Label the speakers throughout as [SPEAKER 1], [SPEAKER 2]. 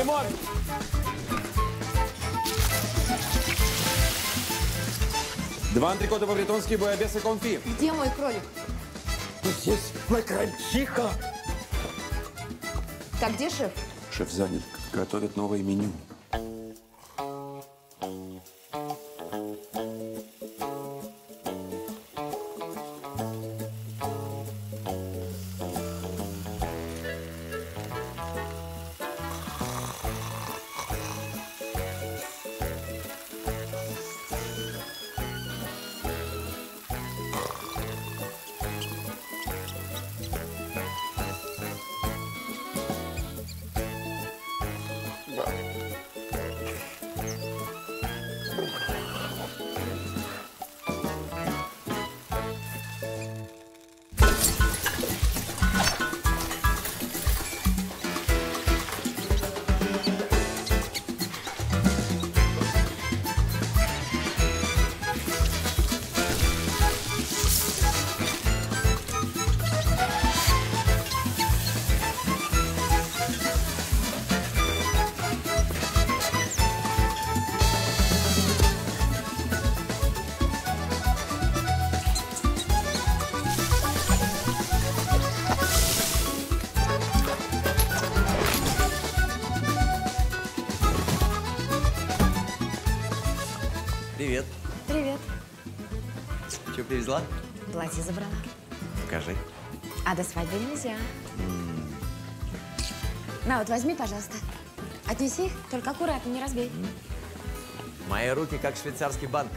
[SPEAKER 1] Лимон! Два антрикота по-бретонски, буябес и конфи.
[SPEAKER 2] Где мой кролик?
[SPEAKER 3] Здесь мой крольчиха.
[SPEAKER 2] Так, где шеф?
[SPEAKER 1] Шеф занят, готовит новое меню.
[SPEAKER 4] Привет.
[SPEAKER 2] Привет.
[SPEAKER 4] Что привезла?
[SPEAKER 2] Платье забрала.
[SPEAKER 4] Покажи.
[SPEAKER 2] А до свадьбы нельзя. На, вот возьми, пожалуйста. Отнеси, только аккуратно, не разбей.
[SPEAKER 4] Мои руки как швейцарский банк.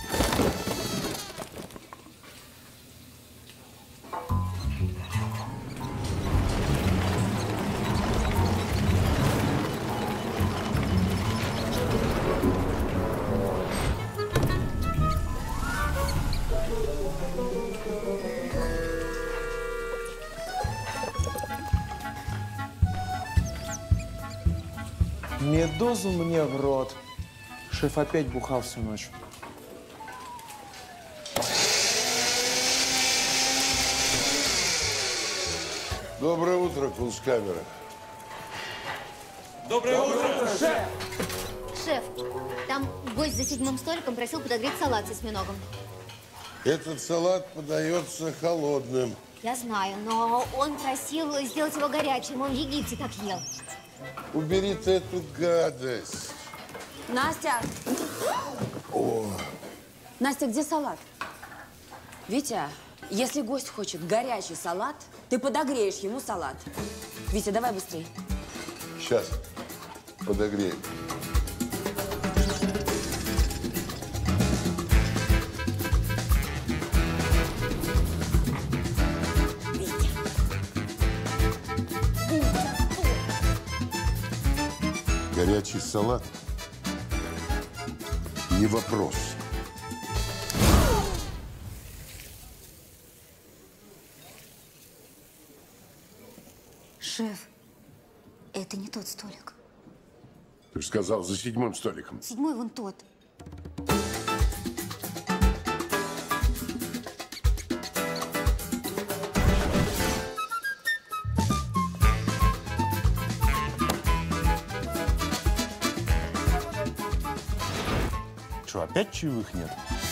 [SPEAKER 5] Медузу мне в рот. Шеф опять бухал всю ночь.
[SPEAKER 6] Доброе утро, кунсткамера.
[SPEAKER 1] Доброе утро, шеф!
[SPEAKER 7] Шеф, там гость за 7-м столиком просил подогреть салат с осьминогом.
[SPEAKER 6] Этот салат подается холодным.
[SPEAKER 7] Я знаю, но он просил сделать его горячим. Он в Египте так ел.
[SPEAKER 6] Убери ты эту гадость.
[SPEAKER 2] Настя! Настя, где салат? Витя, если гость хочет горячий салат, ты подогреешь ему салат. Витя, давай быстрее.
[SPEAKER 6] Сейчас подогреем. Горячий салат не вопрос.
[SPEAKER 7] Шеф, это не тот столик.
[SPEAKER 6] Ты же сказал, за 7-м столиком.
[SPEAKER 7] 7-й вон тот.
[SPEAKER 5] Что, опять чаевых нет?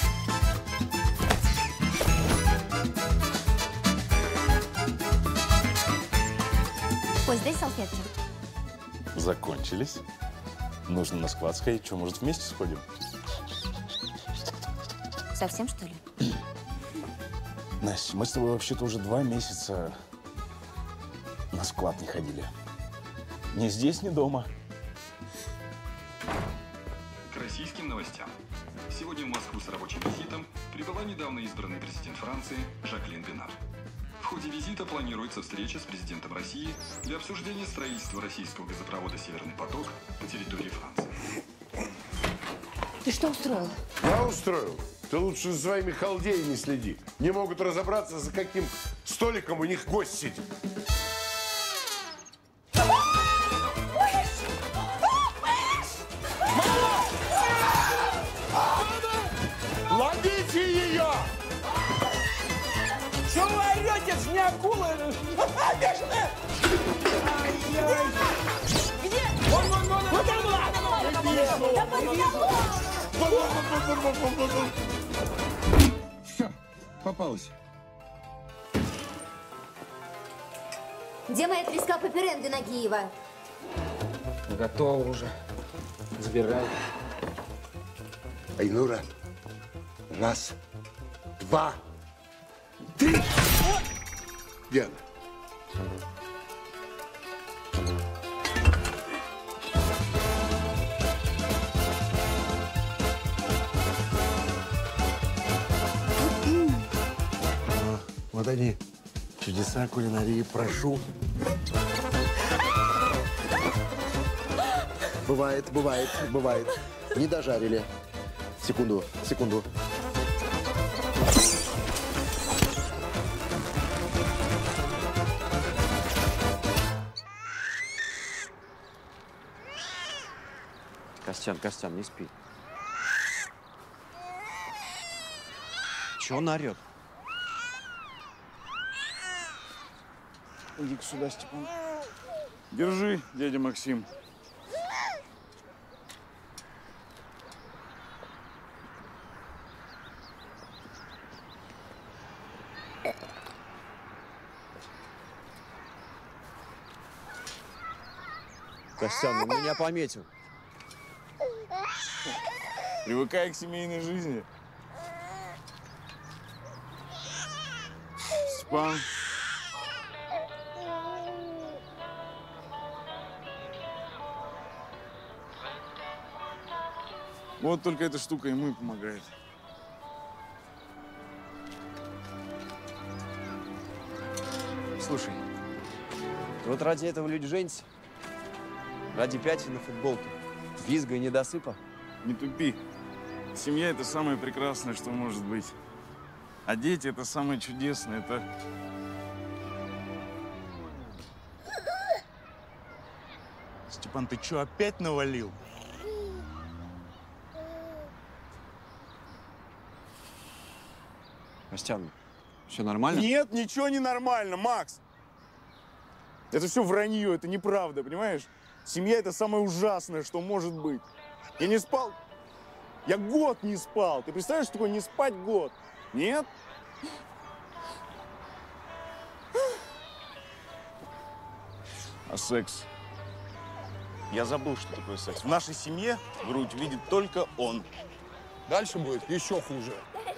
[SPEAKER 7] Кость, дай салфетки.
[SPEAKER 5] Закончились. Нужно на склад сходить. Что, может, вместе сходим?
[SPEAKER 7] Совсем, что ли?
[SPEAKER 5] Настя, мы с тобой вообще-то уже 2 месяца на склад не ходили. Ни здесь, ни дома.
[SPEAKER 8] К российским новостям. Сегодня в Москву с рабочим визитом прибыла недавно избранный президент Франции Жаклин Бенар. В ходе визита планируется встреча с президентом России для обсуждения строительства российского газопровода «Северный поток» по территории Франции.
[SPEAKER 2] Ты что устроил?
[SPEAKER 6] Я устроил. Ты лучше за своими халдеями следи. Не могут разобраться, за каким столиком у них гость сидит.
[SPEAKER 3] Ловите ее! Что вы орете? Это же не акула! Бежите! Где? Вот там была!
[SPEAKER 9] Все, попалась.
[SPEAKER 7] Где моя треска Паперенды Нагиева?
[SPEAKER 3] Готово уже. Забирай.
[SPEAKER 6] Айнура, раз, два, три. Диана.
[SPEAKER 10] Вот они, чудеса кулинарии, прошу.
[SPEAKER 11] Бывает, бывает, бывает. Не дожарили. Секунду, секунду.
[SPEAKER 4] Костян, не спи. Чего он орет?
[SPEAKER 5] Иди-ка сюда, Степан. Держи, дядя Максим.
[SPEAKER 4] Костян, он меня пометил.
[SPEAKER 5] Привыкай к семейной жизни. Степан. Вот только эта штука ему и помогает.
[SPEAKER 4] Слушай, вот ради этого люди женятся. Ради пятен на футболке. Визга и недосыпа.
[SPEAKER 5] Не тупи. Семья – это самое прекрасное, что может быть. А дети – это самое чудесное. Это… Степан, ты что, опять навалил?
[SPEAKER 4] Костян, все нормально?
[SPEAKER 5] Нет, ничего не нормально, Макс. Это все вранье, это неправда, понимаешь? Семья – это самое ужасное, что может быть. Я не спал. Я год не спал. Ты представляешь, что такое не спать год? Нет? А секс? Я забыл, что такое секс. В нашей семье грудь видит только он.
[SPEAKER 9] Дальше будет еще хуже.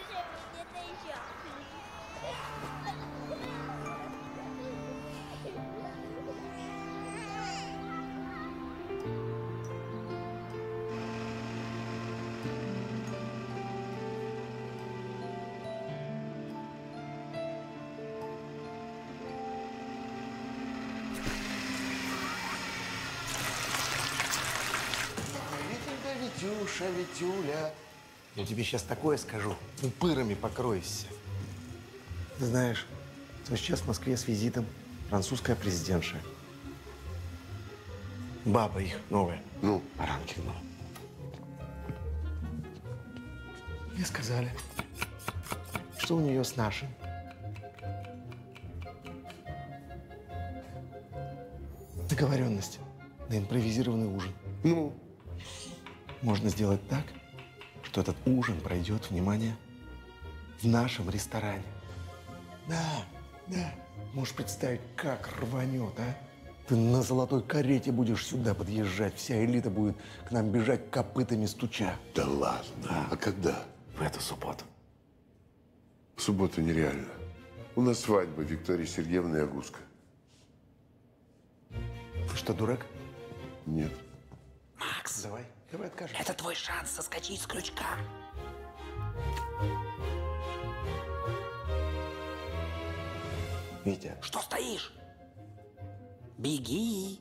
[SPEAKER 10] Витюша, Витюля, я тебе сейчас такое скажу, упырами покроешься. Ты знаешь, что сейчас в Москве с визитом французская президентша. Баба их новая.
[SPEAKER 6] Ну?
[SPEAKER 10] Баранкина. Мне сказали, что у нее с нашим. Договоренность на импровизированный ужин.
[SPEAKER 6] Ну?
[SPEAKER 10] Можно сделать так, что этот ужин пройдет, внимание, в нашем ресторане. Да, да. Можешь представить, как рванет, а? Ты на золотой карете будешь сюда подъезжать, вся элита будет к нам бежать копытами стуча.
[SPEAKER 6] Да ладно.
[SPEAKER 10] Да.
[SPEAKER 6] А когда?
[SPEAKER 10] В эту субботу.
[SPEAKER 6] В субботу нереально. У нас свадьба Виктории Сергеевны и Агуска.
[SPEAKER 10] Ты что, дурак?
[SPEAKER 6] Нет.
[SPEAKER 10] Макс, давай откажем.
[SPEAKER 3] Это твой шанс соскочить с крючка.
[SPEAKER 10] Витя.
[SPEAKER 3] Что стоишь? Беги.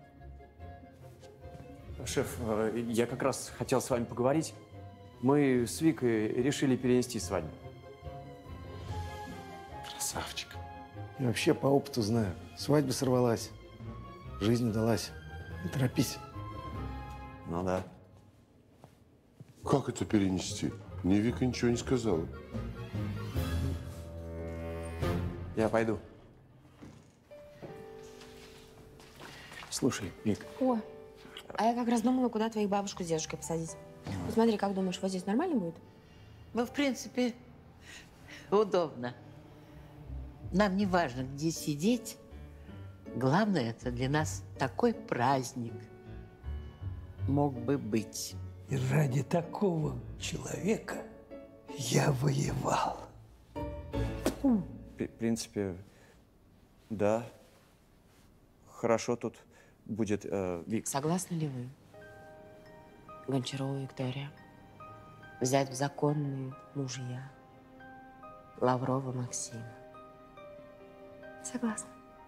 [SPEAKER 4] Шеф, я как раз хотел с вами поговорить. Мы с Викой решили перенести свадьбу.
[SPEAKER 10] Красавчик. Я вообще по опыту знаю. Свадьба сорвалась. Жизнь удалась. Не торопись.
[SPEAKER 4] Ну да.
[SPEAKER 6] Как это перенести? Мне Вика ничего не сказала.
[SPEAKER 4] Я пойду.
[SPEAKER 10] Слушай, Вик.
[SPEAKER 12] О.
[SPEAKER 2] А я как раз думала, куда твоих бабушку с дедушкой посадить. Посмотри, как думаешь, вот здесь нормально будет?
[SPEAKER 12] Ну, в принципе, удобно. Нам не важно, где сидеть. Главное, это для нас такой праздник мог бы быть.
[SPEAKER 13] И ради такого человека я воевал.
[SPEAKER 4] В принципе, да. Хорошо тут будет, Вик.
[SPEAKER 2] Согласны ли вы, Гончарова Виктория, взять в законные мужья Лаврова Максима? Согласна.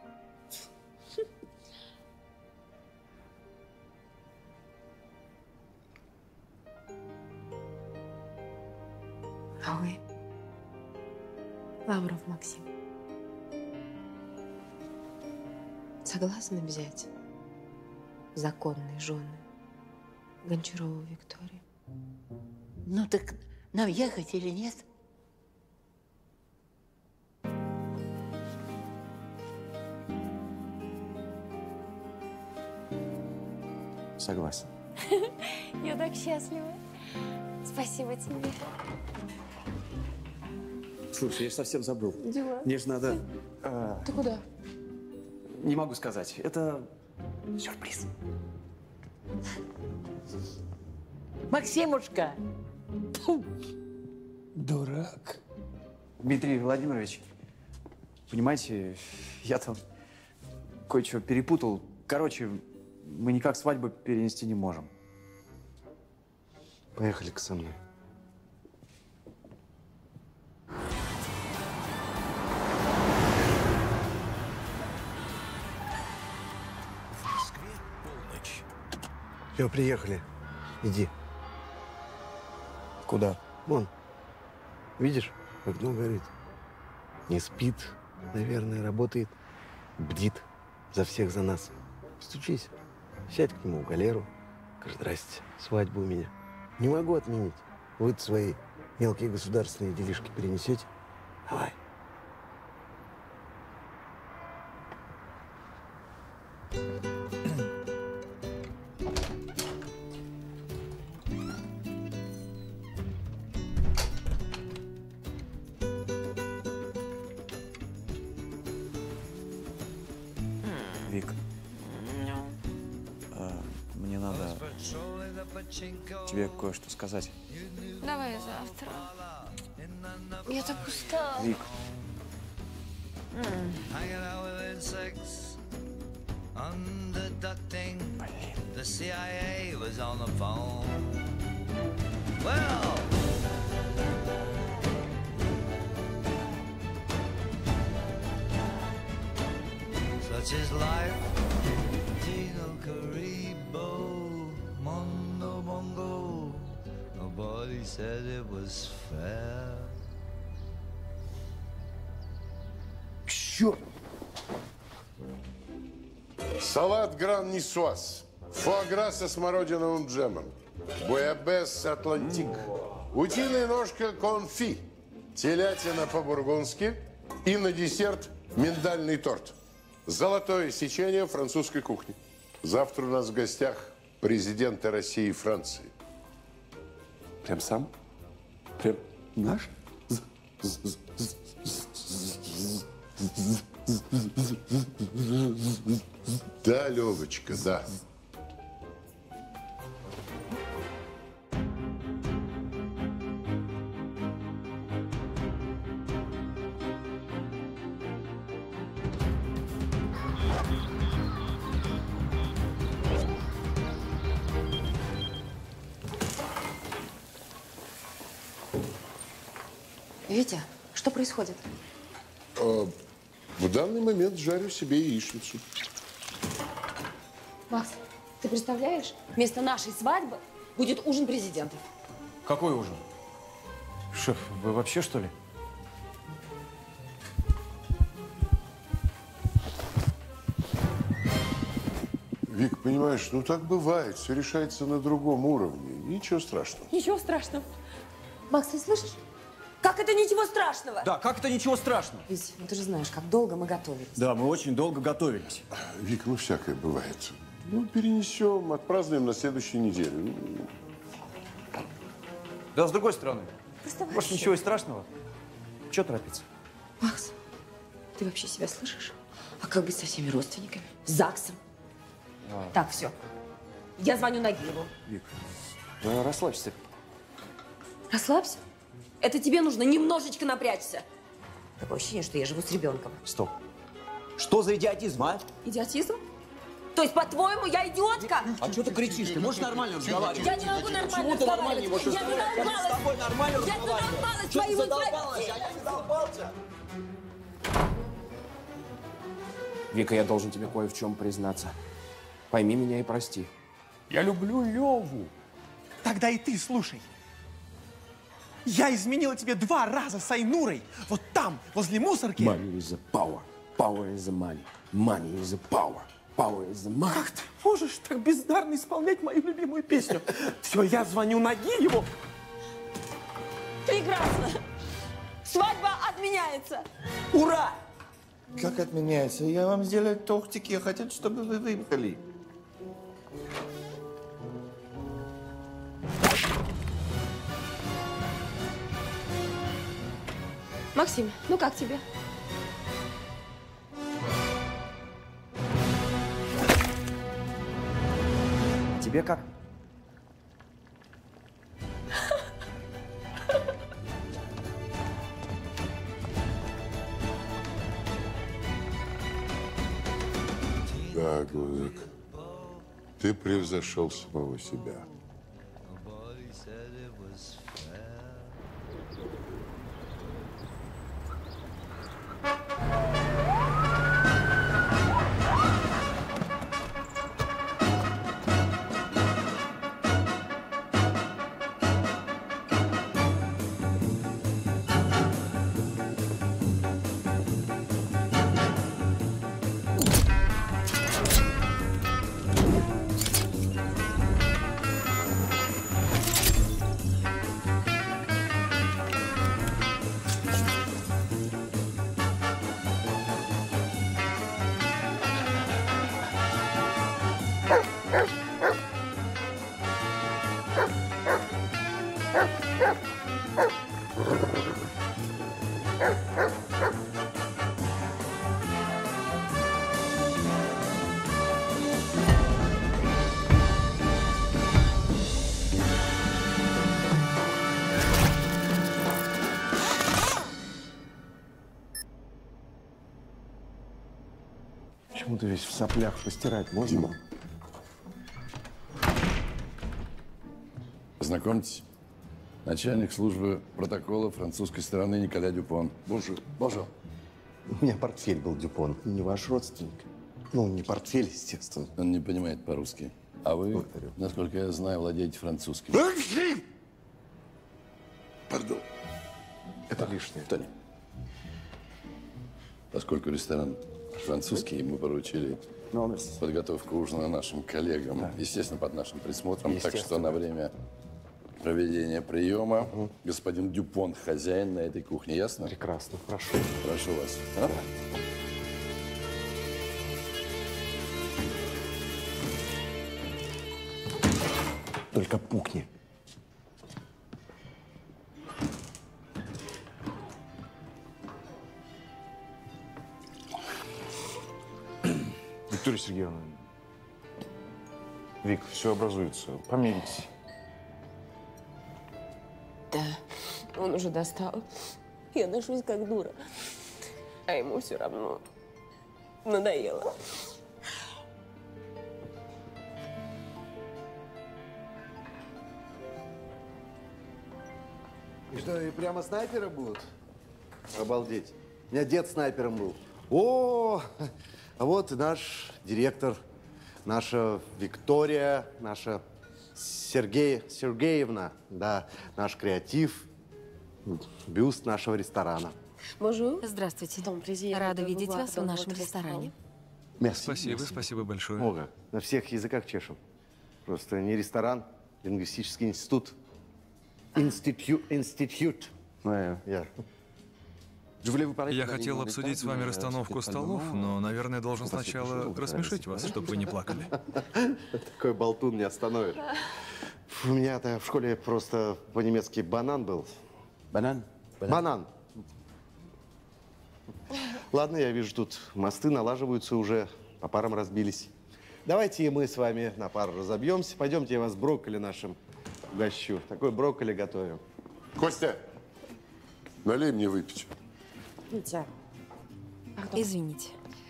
[SPEAKER 2] А вы, Лавров Максим, согласны взять законные жены Гончарову Викторию?
[SPEAKER 12] Ну так нам ехать или нет?
[SPEAKER 4] Согласен.
[SPEAKER 14] Я так счастлива. Спасибо тебе.
[SPEAKER 4] Слушай, я ж совсем забыл.
[SPEAKER 14] Дела.
[SPEAKER 4] Мне же надо...
[SPEAKER 2] Ты куда?
[SPEAKER 4] Не могу сказать. Это сюрприз.
[SPEAKER 12] Максимушка! Фу.
[SPEAKER 13] Дурак.
[SPEAKER 4] Дмитрий Владимирович, понимаете, я там кое-что перепутал. Короче, мы никак свадьбу перенести не можем.
[SPEAKER 10] Поехали со мной. Все, приехали. Иди.
[SPEAKER 11] Куда?
[SPEAKER 10] Вон. Видишь, окно горит. Не спит, наверное, работает. Бдит за всех за нас. Стучись. Сядь к нему в галеру. Скажи: здрасте, свадьба у меня. Не могу отменить. Вы свои мелкие государственные делишки перенесете? Давай.
[SPEAKER 4] Вик, мне надо тебе кое-что сказать.
[SPEAKER 14] Давай завтра. Я так устала.
[SPEAKER 4] Вик.
[SPEAKER 15] The CIA was on the phone. Well, such is life. Tino Caribo, Mondo Bongo. Nobody said it was fair.
[SPEAKER 6] Черт! Салат гран-нисуаз. Фуагра со смородиновым джемом. Буябес атлантик. Утиная ножка конфи. Телятина по-бургундски. И на десерт миндальный торт. Золотое сечение французской кухни. Завтра у нас в гостях президенты России и Франции.
[SPEAKER 4] Прям сам? Прям наш?
[SPEAKER 6] Да, Левочка, да.
[SPEAKER 2] Витя, что происходит?
[SPEAKER 6] В данный момент жарю себе яичницу.
[SPEAKER 2] Макс, ты представляешь? Вместо нашей свадьбы будет ужин президентов.
[SPEAKER 1] Какой ужин? Шеф, вы вообще, что ли?
[SPEAKER 6] Вик, понимаешь, ну так бывает. Все решается на другом уровне. Ничего страшного.
[SPEAKER 2] Ничего страшного. Макс, ты слышишь? Как это ничего страшного?
[SPEAKER 1] Да, как это ничего страшного?
[SPEAKER 2] Вить, ну ты же знаешь, как долго мы готовились.
[SPEAKER 1] Да, мы очень долго готовились.
[SPEAKER 6] Вик, ну всякое бывает. Ну, перенесем, отпразднуем на следующей неделе.
[SPEAKER 4] Да, с другой стороны. Может, ничего и страшного. Чего торопиться?
[SPEAKER 2] Макс, ты вообще себя слышишь? А как быть со всеми родственниками? С ЗАГСом? Так, все. Я звоню Нагиеву.
[SPEAKER 4] Вик, расслабься.
[SPEAKER 2] Расслабься. Это тебе нужно немножечко напрячься. Такое ощущение, что я живу с ребенком.
[SPEAKER 4] Стоп. Что за идиотизм, а?
[SPEAKER 2] Идиотизм? То есть, по-твоему, я идиотка?
[SPEAKER 4] А что ты кричишь? Ты можешь нормально разговаривать?
[SPEAKER 2] Я не могу нормально разговаривать. Я задолбалась.
[SPEAKER 4] С тобой нормально
[SPEAKER 2] Я задолбалась твоими
[SPEAKER 4] задолбалась? А я не задолбался.
[SPEAKER 1] Вика, я должен тебе кое в чем признаться. Пойми меня и прости.
[SPEAKER 10] Я люблю Леву. Тогда и ты слушай. Я изменила тебе 2 раза с Айнурой. Вот там, возле мусорки.
[SPEAKER 1] Money is the power. Power is the money. Money is the power. Power is the money.
[SPEAKER 10] Как ты можешь так бездарно исполнять мою любимую песню? Все, я звоню Нагиеву.
[SPEAKER 2] Прекрасно. Свадьба отменяется.
[SPEAKER 10] Ура!
[SPEAKER 11] Как отменяется? Я вам сделаю тортики. Я хотел, чтобы вы выбрали.
[SPEAKER 14] Максим, ну как тебе?
[SPEAKER 4] Тебе как?
[SPEAKER 6] Да, Гузик, ты превзошел самого себя.
[SPEAKER 10] Почему ты весь в соплях? Постирать можно?
[SPEAKER 9] Знакомьтесь, начальник службы протокола французской стороны Николя Дюпон. Бонжур. Бонжур.
[SPEAKER 11] У меня портфель был Дюпон. Не ваш родственник. Ну, не портфель, естественно.
[SPEAKER 9] Он не понимает по-русски. А вы,
[SPEAKER 11] Благодарю.
[SPEAKER 9] насколько я знаю, владеете французским. Пардон.
[SPEAKER 10] Это лишнее.
[SPEAKER 9] Тони. Поскольку ресторан французский, мы поручили подготовку ужина нашим коллегам. Естественно, под нашим присмотром. Так что на время проведения приема господин Дюпон хозяин на этой кухне. Ясно?
[SPEAKER 10] Прекрасно. Прошу.
[SPEAKER 9] Прошу вас. А?
[SPEAKER 11] Только пукни.
[SPEAKER 5] Виктория Сергеевна, Вик, все образуется. Помиритесь.
[SPEAKER 14] Да, он уже достал. Я ношусь как дура. А ему все равно надоело.
[SPEAKER 11] И что, и прямо снайперы будут? Обалдеть. У меня дед снайпером был. О, а вот и наш директор, наша Виктория, наша Сергеевна, да, наш креатив, бюст нашего ресторана.
[SPEAKER 14] Здравствуйте. Рада видеть вас в нашем ресторане.
[SPEAKER 11] Мерси.
[SPEAKER 16] Спасибо, спасибо большое.
[SPEAKER 11] Ого, на всех языках чешем. Просто не ресторан, лингвистический институт. Институт.
[SPEAKER 5] Yeah.
[SPEAKER 16] Я хотел обсудить с вами расстановку столов, но, наверное, должен сначала рассмешить вас, чтобы вы не плакали.
[SPEAKER 11] Такой болтун не остановит. У меня-то в школе просто по-немецки банан был.
[SPEAKER 1] Банан?
[SPEAKER 11] Банан. Ладно, я вижу, тут мосты налаживаются уже, по парам разбились. Давайте и мы с вами на пару разобьемся. Пойдемте, я вас брокколи нашим угощу. Такой брокколи готовим.
[SPEAKER 6] Костя, налей мне выпить.
[SPEAKER 14] Витя, извините.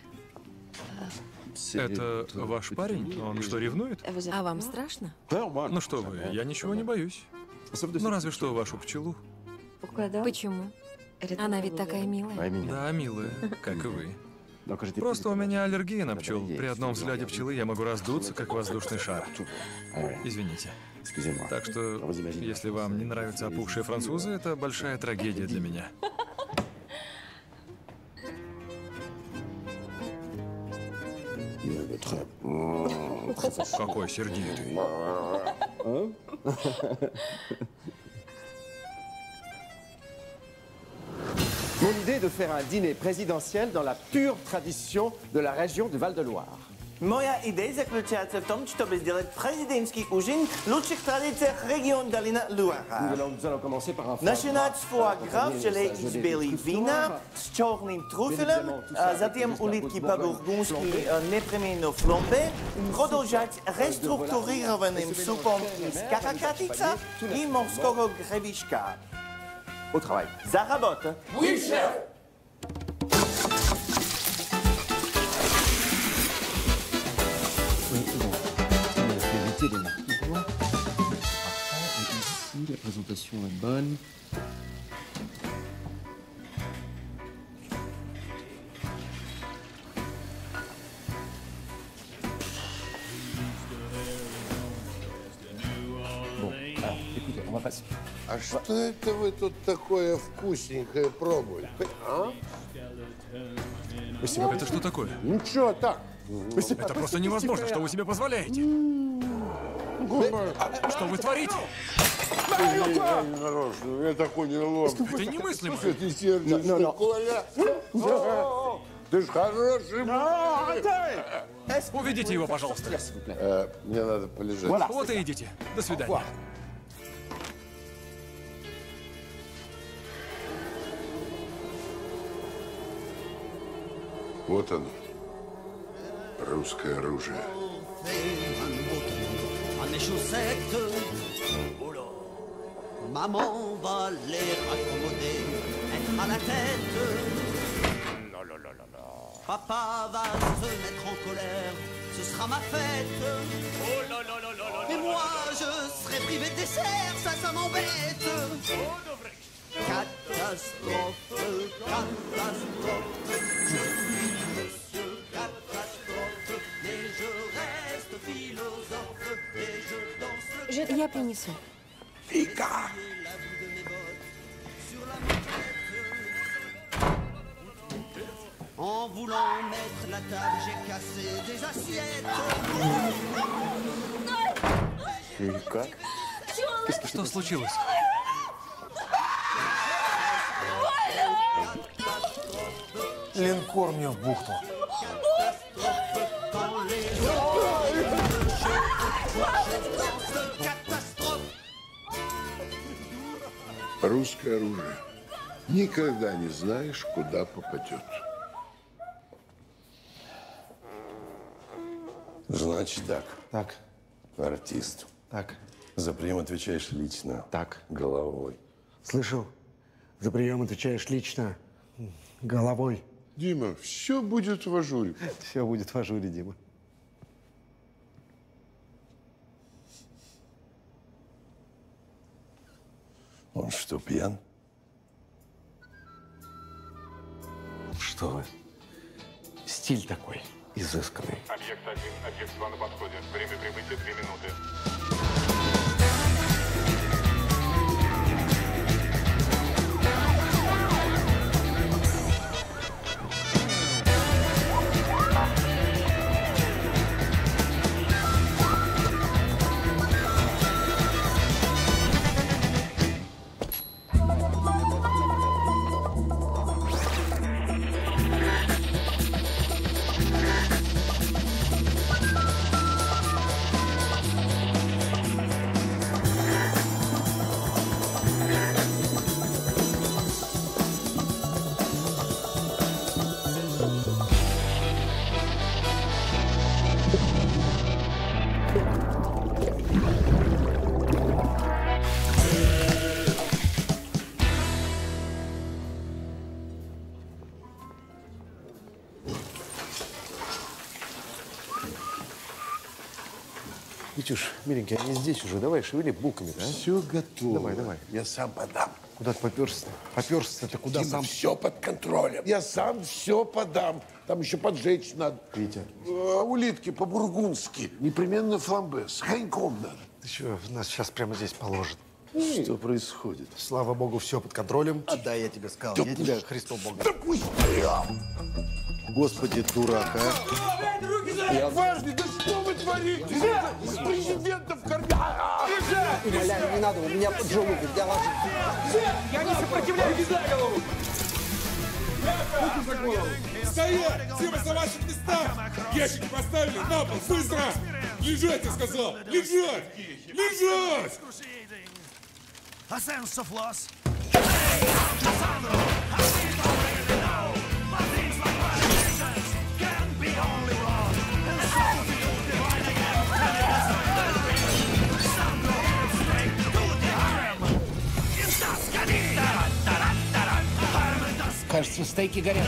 [SPEAKER 16] Это ваш парень? Он что, ревнует?
[SPEAKER 14] А вам страшно?
[SPEAKER 16] Ну что вы, я ничего не боюсь. Ну разве что вашу пчелу.
[SPEAKER 14] Почему? Она ведь такая милая.
[SPEAKER 16] Да, милая, как и вы. Просто у меня аллергия на пчел. При одном взгляде пчелы я могу раздуться, как воздушный шар. Извините. Так что, если вам не нравятся опухшие французы, это большая трагедия для меня. Какой сердитый.
[SPEAKER 17] Mon idée est de faire un dîner présidentiel dans la pure tradition de la région du Val-de-Loire.
[SPEAKER 18] Моя идея заключается в том, чтобы сделать президентский ужин в лучших традициях региона долина Луара. Начинать с фуагра в желе из белого вина с черным трюфелем, затем улитки по-бургундски непременно фламбе, продолжать реструктурированным супом из каракатица и морского гребешка. Au travail. За работу. Oui, chef.
[SPEAKER 1] La présentation est bonne. Bon, alors, écoutez, on va passer.
[SPEAKER 6] А что это вы тут такое вкусненькое пробуете? А?
[SPEAKER 16] Это что такое?
[SPEAKER 6] Ничего, так.
[SPEAKER 16] Это просто невозможно, что вы себе позволяете. Что вы творите?
[SPEAKER 6] Я не нарочно, я такой неловкий.
[SPEAKER 16] Это немыслимо.
[SPEAKER 6] Что ты сердишься, Коля? Ты ж хороший мальчик.
[SPEAKER 16] Уведите его, пожалуйста.
[SPEAKER 6] Мне надо полежать.
[SPEAKER 16] Вот и идите. До свидания.
[SPEAKER 6] Вот оно, русское оружие.
[SPEAKER 15] Maman va les raccommoder, être à la tête. Papa va se mettre en colère, ce sera ma fête. Et moi je serai privé de dessert, ça m'embête. Catastrophe, catastrophe. Je suis monsieur catastrophe, mais je reste philosophe et je danse.
[SPEAKER 14] Я принесу.
[SPEAKER 6] Вика!
[SPEAKER 15] En voulant mettre la table, j'ai cassé des assiettes.
[SPEAKER 11] Вика?
[SPEAKER 16] Что случилось?
[SPEAKER 10] Линкор мне в бухту.
[SPEAKER 6] Русское оружие. Никогда не знаешь, куда попадет.
[SPEAKER 9] Значит так.
[SPEAKER 11] Так.
[SPEAKER 9] Артист.
[SPEAKER 11] Так.
[SPEAKER 9] За прием отвечаешь лично.
[SPEAKER 11] Так.
[SPEAKER 9] Головой.
[SPEAKER 11] Слышал? За прием отвечаешь лично. Головой.
[SPEAKER 6] Дима, все будет в ажуре.
[SPEAKER 11] Все будет в ажуре, Дима.
[SPEAKER 9] Он что, пьян?
[SPEAKER 11] Что вы? Стиль такой изысканный.
[SPEAKER 19] Объект 1, объект 2 на подходе. Время прибытия 2 минуты.
[SPEAKER 10] Витюш, миленький, они здесь уже. Давай, шевели булками-то, а?
[SPEAKER 6] Все готово.
[SPEAKER 10] Давай, давай.
[SPEAKER 6] Я сам подам.
[SPEAKER 10] Куда ты поперся-то? Поперся-то ты куда
[SPEAKER 6] Дима,
[SPEAKER 10] сам?
[SPEAKER 6] все под контролем. Я сам все подам. Там еще поджечь надо.
[SPEAKER 10] Витя.
[SPEAKER 6] Улитки по-бургундски. Непременно фламбе. С коньяком надо.
[SPEAKER 10] Ты что, нас сейчас прямо здесь положат?
[SPEAKER 6] Что происходит?
[SPEAKER 10] Слава богу, все под контролем.
[SPEAKER 11] Да, я тебе сказал.
[SPEAKER 6] Да
[SPEAKER 11] Я тебя Христом Богом.
[SPEAKER 6] Да пусть прям.
[SPEAKER 11] Господи, дурак, а?
[SPEAKER 6] Важный, да что вы творите? Президентов кормят.
[SPEAKER 11] Умоляю, не надо, у меня поджелудок. Я ложусь.
[SPEAKER 3] Я не сопротивляюсь!
[SPEAKER 20] Стоять! Все вы за ваших местах! Ящики поставили на пол! Быстро! Лежать, я сказал! Лежать! Лежать!
[SPEAKER 15] A sense of loss.
[SPEAKER 3] Кажется, стейки горят.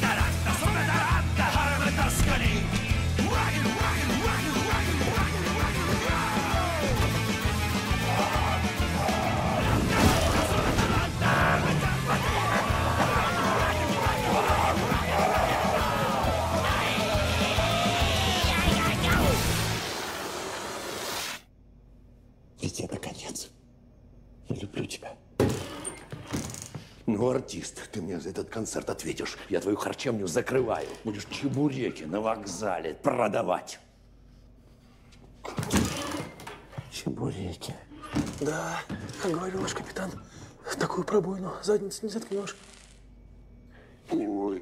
[SPEAKER 6] Ведь это конец. Я люблю тебя. Ну, артист, ты мне за этот концерт ответишь. Я твою харчевню закрываю. Будешь чебуреки на вокзале продавать. Чебуреки.
[SPEAKER 3] Да, как говорил наш капитан, такую пробоину задницу не заткнешь.
[SPEAKER 6] Ой.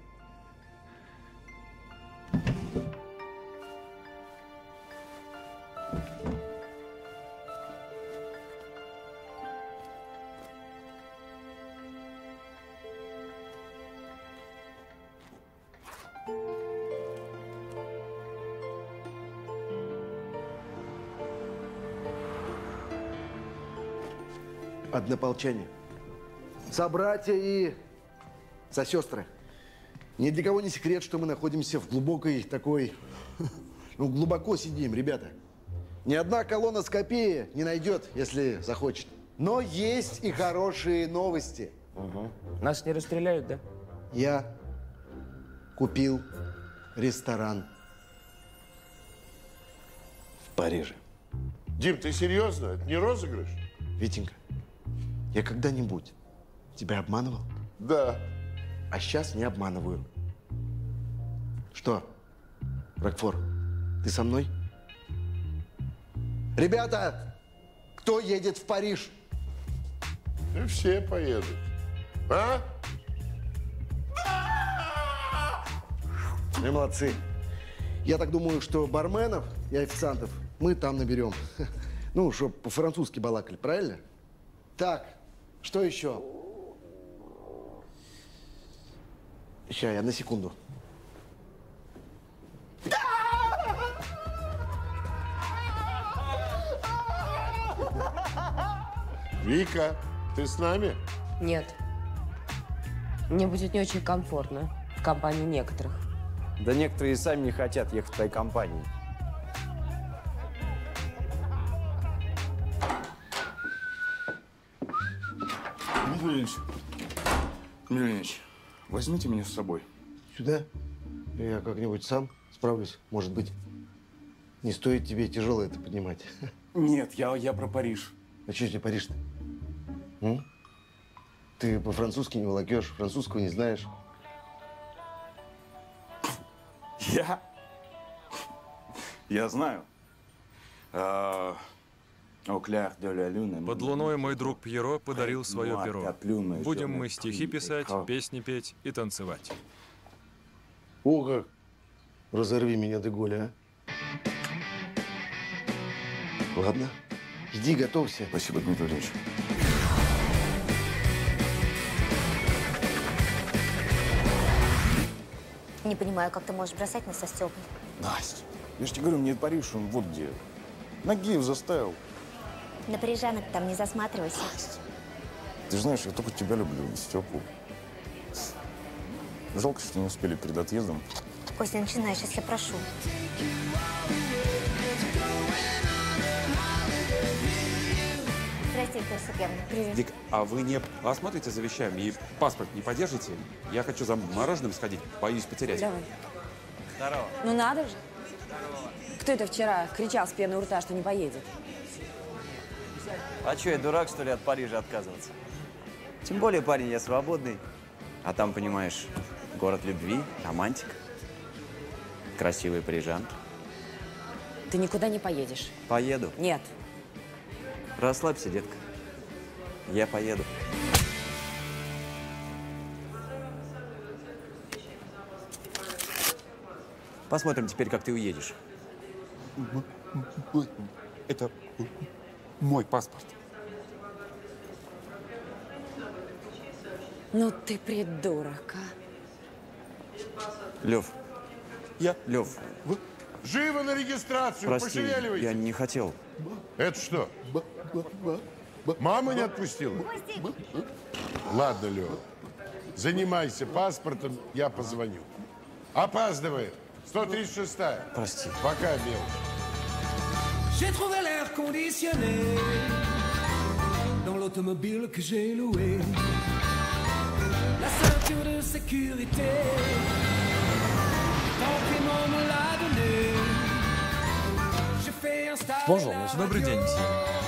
[SPEAKER 11] Однополчане, собратья и сосестры. Ни для кого не секрет, что мы находимся в глубокой такой... Ну, глубоко сидим, ребята. Ни одна колоноскопия не найдет, если захочет. Но есть и хорошие новости.
[SPEAKER 3] Угу. Нас не расстреляют, да?
[SPEAKER 11] Я купил ресторан в Париже.
[SPEAKER 6] Дим, ты серьезно? Это не розыгрыш?
[SPEAKER 11] Витенька, я когда-нибудь тебя обманывал?
[SPEAKER 6] Да.
[SPEAKER 11] А сейчас не обманываю. Что, Рокфор, ты со мной? Ребята, кто едет в Париж?
[SPEAKER 6] И все поедут. А?
[SPEAKER 11] Вы молодцы. Я так думаю, что барменов и официантов мы там наберем. Ну, чтоб по-французски балакали, правильно? Так, что еще? Сейчас, я на секунду.
[SPEAKER 6] Вика, ты с нами?
[SPEAKER 14] Нет. Мне будет не очень комфортно в компании некоторых.
[SPEAKER 4] Да некоторые и сами не хотят ехать в твоей компании.
[SPEAKER 5] Дмитрий Ильич, возьмите меня с собой.
[SPEAKER 11] Сюда? Я как-нибудь сам справлюсь, может быть. Не стоит тебе тяжело это поднимать.
[SPEAKER 5] Нет, я про Париж.
[SPEAKER 11] А что тебе Париж-то? Ты по-французски не волокешь, французского не знаешь.
[SPEAKER 5] Я знаю.
[SPEAKER 16] Под луной мой друг Пьеро подарил свое перо. Будем мы стихи писать, песни петь и танцевать.
[SPEAKER 11] О, как! Разорви меня, Деголь, а. Ладно, иди, готовься.
[SPEAKER 5] Спасибо, Дмитрий Ильич.
[SPEAKER 7] Не понимаю, как ты можешь бросать нас со Степой.
[SPEAKER 5] Настя, я же тебе говорю, мне Париж, он вот где. Нагиев заставил.
[SPEAKER 7] На парижанок там не засматривайся.
[SPEAKER 5] Ты же знаешь, я только тебя люблю, Степу. Жалко, что не успели перед отъездом.
[SPEAKER 7] Костя, начинаешь, если прошу.
[SPEAKER 21] Дик, а вы не осмотрите за вещами и паспорт не подержите? Я хочу за мороженым сходить, боюсь потерять.
[SPEAKER 2] Давай.
[SPEAKER 21] Здорово.
[SPEAKER 2] Ну надо же. Кто это вчера кричал с пеной у рта, что не поедет?
[SPEAKER 4] А что, я дурак, что ли, от Парижа отказываться? Тем более, парень, я свободный. А там, понимаешь, город любви, романтика, красивые парижанки.
[SPEAKER 2] Ты никуда не поедешь.
[SPEAKER 4] Поеду.
[SPEAKER 2] Нет.
[SPEAKER 4] Расслабься, детка. Я поеду. Посмотрим теперь, как ты уедешь.
[SPEAKER 21] Это мой паспорт.
[SPEAKER 2] Ну ты придурок, а.
[SPEAKER 4] Лев. Лев.
[SPEAKER 6] Живо на регистрацию,
[SPEAKER 4] Прости,
[SPEAKER 6] пошевеливайтесь.
[SPEAKER 4] я не хотел.
[SPEAKER 6] Это что? Мама не отпустила? Ладно, Лёва, занимайся паспортом, я позвоню. Опаздывает. 136-я.
[SPEAKER 4] Прости.
[SPEAKER 6] Пока, мелочь.
[SPEAKER 15] J'ai trouvé l'air conditionné dans l'automobile que j'ai loué. La ceinture de sécurité, tant pis, maman me l'a donné. J'ai fait un stage.
[SPEAKER 16] Bonjour, monsieur. Добрый день, месье.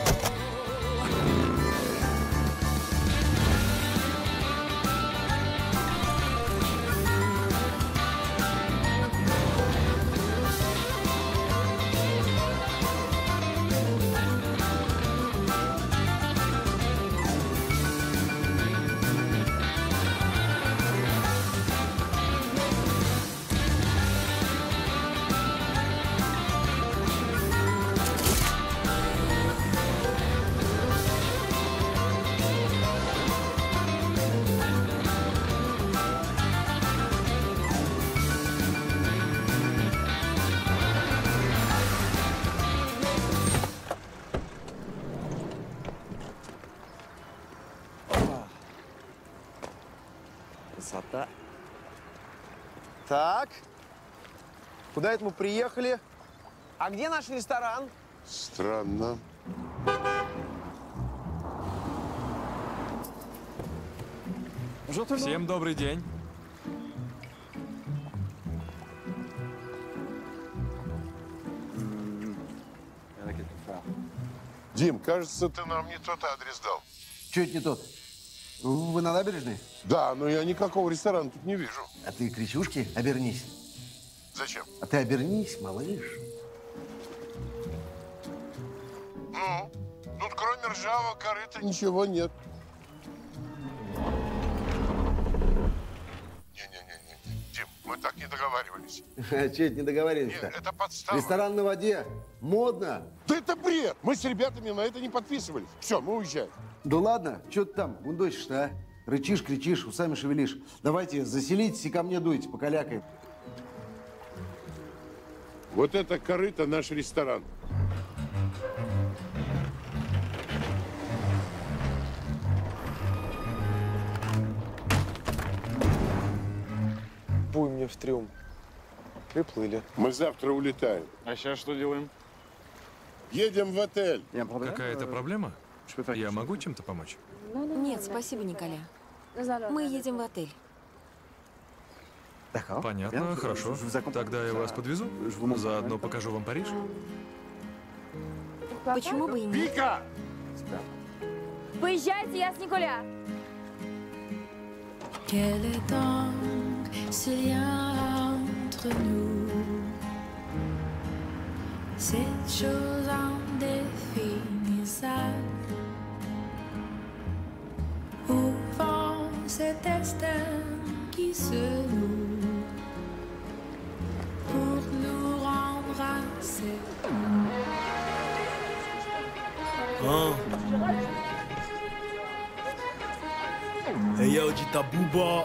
[SPEAKER 11] Красота. Так, куда это мы приехали? А где наш ресторан?
[SPEAKER 6] Странно.
[SPEAKER 16] Всем добрый день.
[SPEAKER 6] Дим, кажется, ты нам не тот адрес дал.
[SPEAKER 11] Чего это не тот? Вы на набережной?
[SPEAKER 6] Да, но я никакого ресторана тут не вижу.
[SPEAKER 11] А ты, кричушки, обернись.
[SPEAKER 6] Зачем?
[SPEAKER 11] А ты обернись, малыш.
[SPEAKER 6] Ну, тут кроме ржавого корыта ничего нет. Не-не-не, Дим, мы так не договаривались.
[SPEAKER 11] А что это не договорились-то?
[SPEAKER 6] Нет, это подстава.
[SPEAKER 11] Ресторан на воде. Модно.
[SPEAKER 6] Да это бред! Мы с ребятами на это не подписывались. Все, мы уезжаем.
[SPEAKER 11] Да ладно, что ты там гундосишь-то, а? Рычишь, кричишь, усами шевелишь. Давайте заселитесь и ко мне дуйте, покалякай.
[SPEAKER 6] Вот это корыто наш ресторан.
[SPEAKER 3] Буй мне в трюм. Приплыли.
[SPEAKER 6] Мы завтра улетаем.
[SPEAKER 3] А сейчас что делаем?
[SPEAKER 6] Едем в отель.
[SPEAKER 16] Какая-то проблема? Я могу чем-то помочь?
[SPEAKER 2] Нет, спасибо, Николя. Мы едем в отель.
[SPEAKER 16] Понятно, хорошо. Тогда я вас подвезу. Заодно покажу вам Париж.
[SPEAKER 2] Почему бы и нет?
[SPEAKER 6] Вика!
[SPEAKER 2] Поезжайте, я с Николя.
[SPEAKER 15] Quel est donc ce lien entre nous? Cette chose indéfinissable. Au fond, cet destin qui se noue pour nous rendre assez.
[SPEAKER 22] Et yo, dit à Booba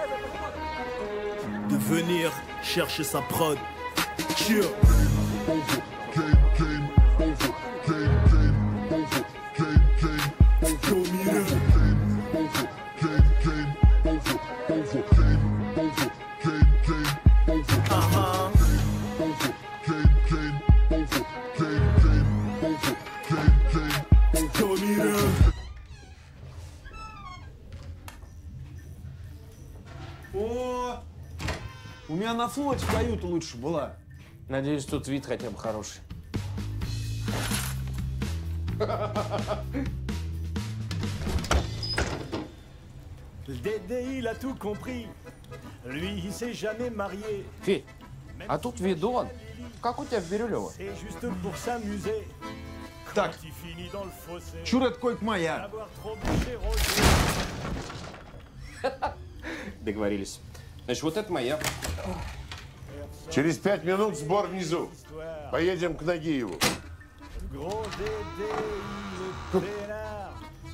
[SPEAKER 22] de venir chercher sa prod. Cheer. Domino.
[SPEAKER 8] О, у меня на флоте каюта лучше была.
[SPEAKER 1] Надеюсь, тут вид хотя бы хороший.
[SPEAKER 22] Dédé, il a tout compris. Lui, il s'est jamais marié.
[SPEAKER 1] Федь, а тут видон. Как у тебя в Бирюлево?
[SPEAKER 22] C'est juste pour s'amuser.
[SPEAKER 8] Так,
[SPEAKER 22] Il finit dans le fossé.
[SPEAKER 8] чурат койк моя.
[SPEAKER 22] Avoir trop bouché rosé.
[SPEAKER 1] Договорились. Значит, вот это моя.
[SPEAKER 6] Через 5 минут сбор внизу. Поедем к Нагиеву.
[SPEAKER 22] Gros Dédé, il est peinard.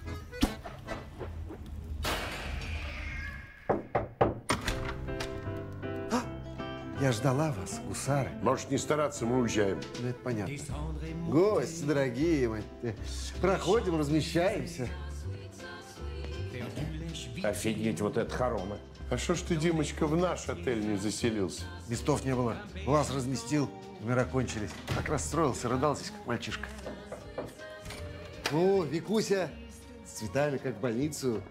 [SPEAKER 11] Я ждала вас, гусары.
[SPEAKER 6] Можешь не стараться, мы уезжаем.
[SPEAKER 11] Ну, это понятно. Гости, дорогие мои. Проходим, размещаемся.
[SPEAKER 1] Офигеть, вот это хоромы.
[SPEAKER 6] А что ж ты, Димочка, в наш отель не заселился?
[SPEAKER 11] Листов не было. Вас разместил, номера кончились. Так расстроился, рыдал здесь, как мальчишка. О, Викуся, с цветами, как в больницу.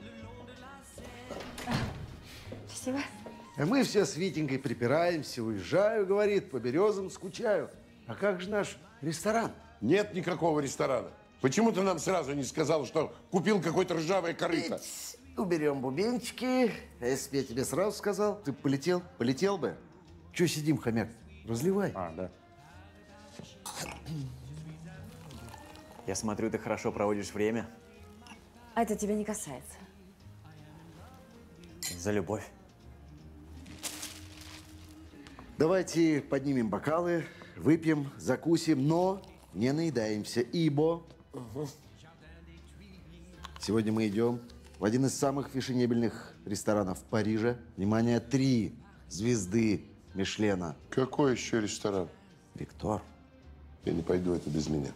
[SPEAKER 2] Спасибо.
[SPEAKER 11] А мы все с Витенькой припираемся. Уезжаю, говорит, по березам скучаю. А как же наш ресторан?
[SPEAKER 6] Нет никакого ресторана. Почему ты нам сразу не сказал, что купил какое-то ржавое корыто?
[SPEAKER 11] Уберем бубенчики. А если бы я тебе сразу сказал, ты бы полетел? Полетел бы. Чего сидим, хомяк? Разливай.
[SPEAKER 1] А, да.
[SPEAKER 4] Я смотрю, ты хорошо проводишь время.
[SPEAKER 2] А это тебя не касается.
[SPEAKER 4] За любовь.
[SPEAKER 11] Давайте поднимем бокалы, выпьем, закусим, но не наедаемся, ибо сегодня мы идем в один из самых фешенебельных ресторанов Парижа. Внимание, 3 звезды Мишлена.
[SPEAKER 6] Какой еще ресторан?
[SPEAKER 11] Виктор.
[SPEAKER 6] Я не пойду, это без меня.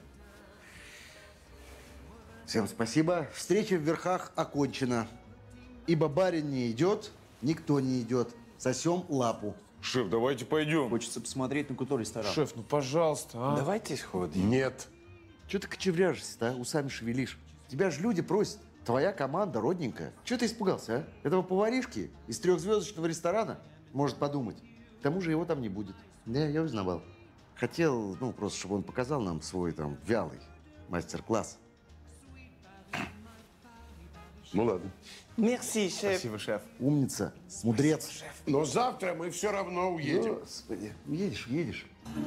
[SPEAKER 11] Всем спасибо. Встреча в верхах окончена. Ибо барин не идет, никто не идет. Сосем лапу.
[SPEAKER 5] Шеф, давайте пойдем.
[SPEAKER 4] Хочется посмотреть на крутой ресторан.
[SPEAKER 5] Шеф, ну пожалуйста, а?
[SPEAKER 8] Давайте сходим.
[SPEAKER 6] Нет.
[SPEAKER 11] Чего ты кочевряжешься-то, а? Усами шевелишь. Тебя же люди просят. Твоя команда родненькая. Чего ты испугался, а? Этого поваришки из 3-звездочного ресторана может подумать. К тому же его там не будет. Да, я узнавал. Хотел, ну, просто, чтобы он показал нам свой там вялый мастер-класс.
[SPEAKER 6] Ну ладно.
[SPEAKER 18] Merci, шеф.
[SPEAKER 8] Спасибо, шеф.
[SPEAKER 11] Умница, мудрец.
[SPEAKER 6] Но завтра мы все равно уедем.
[SPEAKER 11] Господи, едешь, едешь.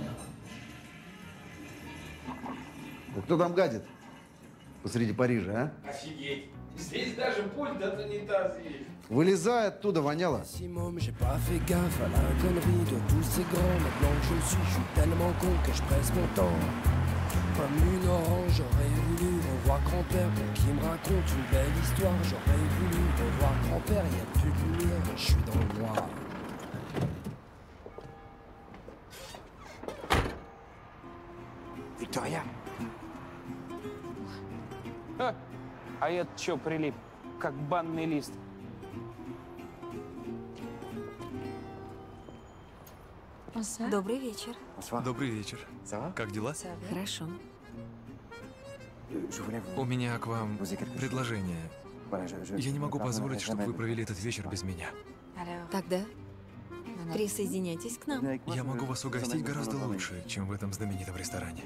[SPEAKER 11] Ну, кто там гадит посреди Парижа, а?
[SPEAKER 10] Офигеть. Здесь даже пульт от унитаза есть.
[SPEAKER 11] Вылезай оттуда, воняло.
[SPEAKER 12] J'ai pas fait gaffe à la connerie de tous ces grands. Maintenant que je suis tellement con que je presse mon temps. Comme une orange, j'aurais voulu revoir grand-père pour qu'il me raconte une belle histoire. J'aurais voulu revoir grand-père, y a plus de lumière, je suis dans le noir.
[SPEAKER 8] Виктория.
[SPEAKER 1] А это что прилип? Как банный лист.
[SPEAKER 2] Добрый вечер.
[SPEAKER 16] Добрый вечер. Как дела?
[SPEAKER 2] Хорошо.
[SPEAKER 16] У меня к вам предложение. Я не могу позволить, чтобы вы провели этот вечер без меня.
[SPEAKER 2] Тогда присоединяйтесь к нам.
[SPEAKER 16] Я могу вас угостить гораздо лучше, чем в этом знаменитом ресторане.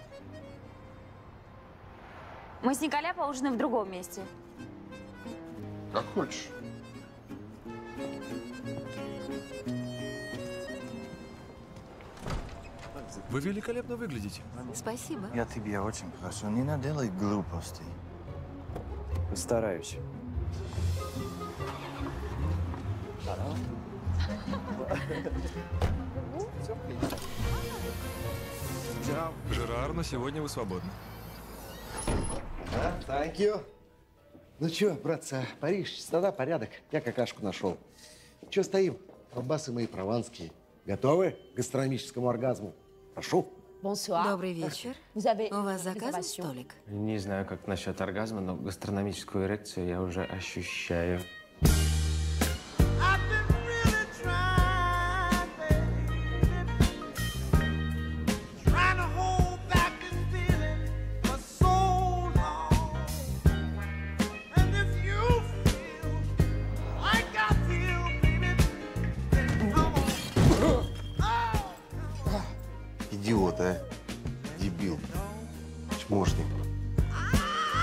[SPEAKER 23] Мы с Николя поужинаем в другом месте.
[SPEAKER 6] Как хочешь.
[SPEAKER 16] Вы великолепно выглядите.
[SPEAKER 2] Спасибо.
[SPEAKER 18] Я тебе очень прошу, не наделай глупостей.
[SPEAKER 4] Постараюсь.
[SPEAKER 16] Жерар, но сегодня вы свободны.
[SPEAKER 11] Thank you. Ну что, братцы, Париж, чистота, порядок. Я какашку нашел. Че стоим? Колбасы мои прованские. Готовы к гастрономическому оргазму? Прошу.
[SPEAKER 2] Добрый вечер. У вас заказан столик?
[SPEAKER 1] Не знаю, как насчет оргазма, но гастрономическую эрекцию я уже ощущаю.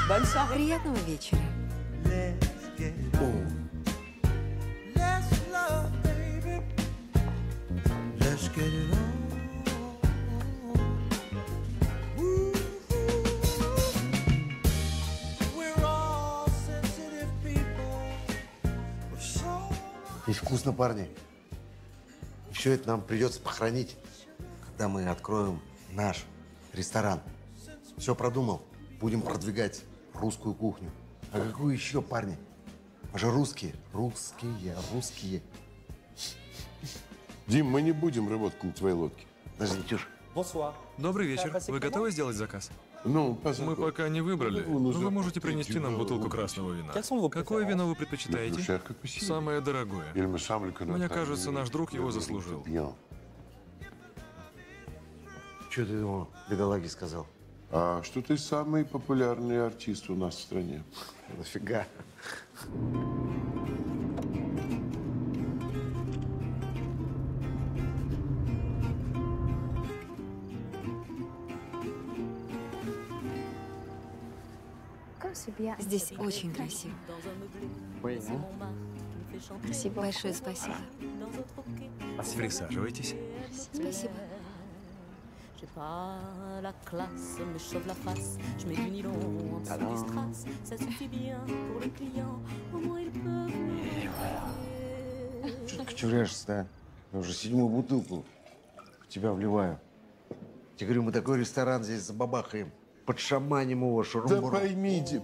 [SPEAKER 2] Приятного вечера.
[SPEAKER 11] И вкусно, парни. Все это нам придется похоронить, когда мы откроем наш ресторан. Все продумал. Будем продвигать русскую кухню. А какую еще, парни? Мы же русские. Русские.
[SPEAKER 6] Дим, мы не будем работать на твоей лодке.
[SPEAKER 11] Даже Витюш.
[SPEAKER 16] Добрый вечер. Вы готовы сделать заказ?
[SPEAKER 6] Ну,
[SPEAKER 16] мы пока не выбрали, но вы можете принести нам бутылку красного вина. Какое вино вы предпочитаете? Самое дорогое. Мне кажется, наш друг его заслужил.
[SPEAKER 11] Что ты ему, бедолаге, сказал?
[SPEAKER 6] А что ты самый популярный артист у нас в стране.
[SPEAKER 11] Нафига?
[SPEAKER 2] Здесь очень красиво. Спасибо. Большое спасибо.
[SPEAKER 16] Присаживайтесь.
[SPEAKER 2] Спасибо.
[SPEAKER 10] Что ты кочуряешься-то? Я уже 7-ю бутылку в тебя вливаю.
[SPEAKER 11] Я говорю, мы такой ресторан здесь забабахаем. Подшаманим его, шурум-бурум.
[SPEAKER 6] Да пойми, Дим.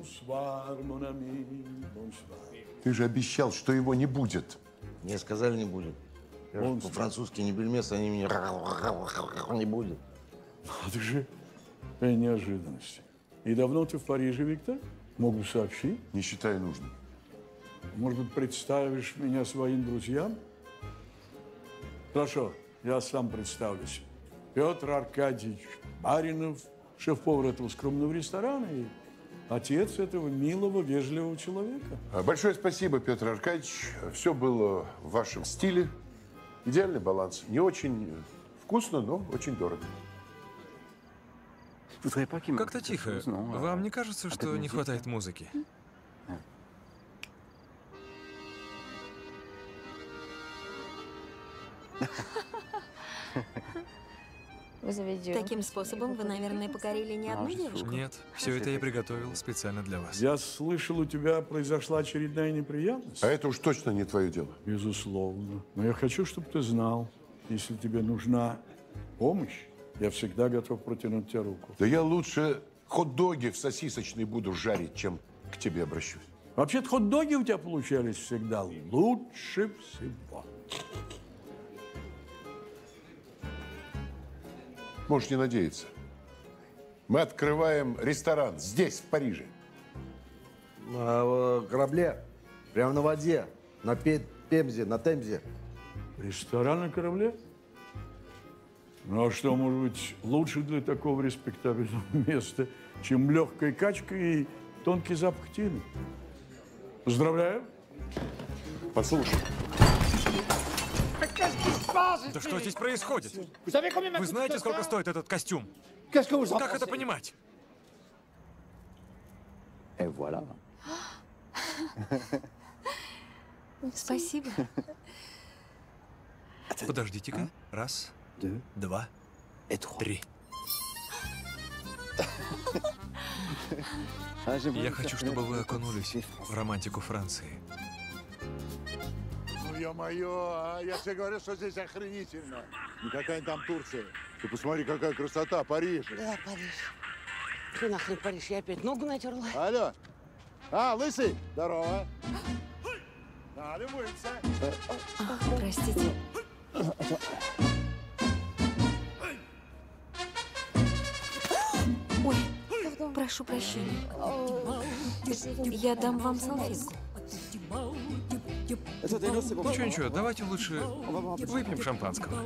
[SPEAKER 6] Ты же обещал, что его не будет.
[SPEAKER 10] Мне сказали, не будет. По-французски не бельмес, они мне не будет.
[SPEAKER 3] Это же неожиданность. И давно ты в Париже, Виктор? Могу сообщить.
[SPEAKER 6] Не считаю нужным.
[SPEAKER 3] Может быть, представишь меня своим друзьям? Хорошо, я сам представлюсь. Петр Аркадьевич Баринов, шеф-повар этого скромного ресторана и отец этого милого, вежливого человека.
[SPEAKER 6] Большое спасибо, Петр Аркадьевич. Все было в вашем стиле. Идеальный баланс. Не очень вкусно, но очень дорого.
[SPEAKER 16] Как-то тихо. Вам не кажется, что не хватает музыки?
[SPEAKER 2] Таким способом вы, наверное, покорили не одну девушку?
[SPEAKER 16] Нет, все это я приготовил специально для вас.
[SPEAKER 3] Я слышал, у тебя произошла очередная неприятность.
[SPEAKER 6] А это уж точно не твое дело.
[SPEAKER 3] Безусловно. Но я хочу, чтобы ты знал, если тебе нужна помощь, я всегда готов протянуть тебе руку.
[SPEAKER 6] Да я лучше хот-доги в сосисочной буду жарить, чем к тебе обращусь.
[SPEAKER 3] Вообще-то хот-доги у тебя получались всегда лучше всего.
[SPEAKER 6] Можешь не надеяться. Мы открываем ресторан здесь, в Париже.
[SPEAKER 11] На корабле, прямо на воде, на Пемзе, на Темзе.
[SPEAKER 3] Ресторан на корабле? Ну а что может быть лучше для такого респектабельного места, чем легкая качка и тонкий запах тины? Поздравляю.
[SPEAKER 6] Послушай.
[SPEAKER 16] Да что здесь происходит? Вы знаете, сколько стоит этот костюм? Как это понимать?
[SPEAKER 2] Спасибо.
[SPEAKER 16] Подождите-ка. Раз, два, три. Я хочу, чтобы вы окунулись в романтику Франции.
[SPEAKER 5] Ну, ё-моё, я тебе говорю, что здесь охренительно. Никакая там Турция. Ты посмотри, какая красота, Париж.
[SPEAKER 9] Да, Париж. Ты нахрен Париж, я опять ногу натерла.
[SPEAKER 5] Алло. А, лысый, здорово. А, любуемся.
[SPEAKER 2] Простите. Ой, прошу прощения. Я дам вам салфетку.
[SPEAKER 16] Ничего, давайте лучше выпьем шампанского.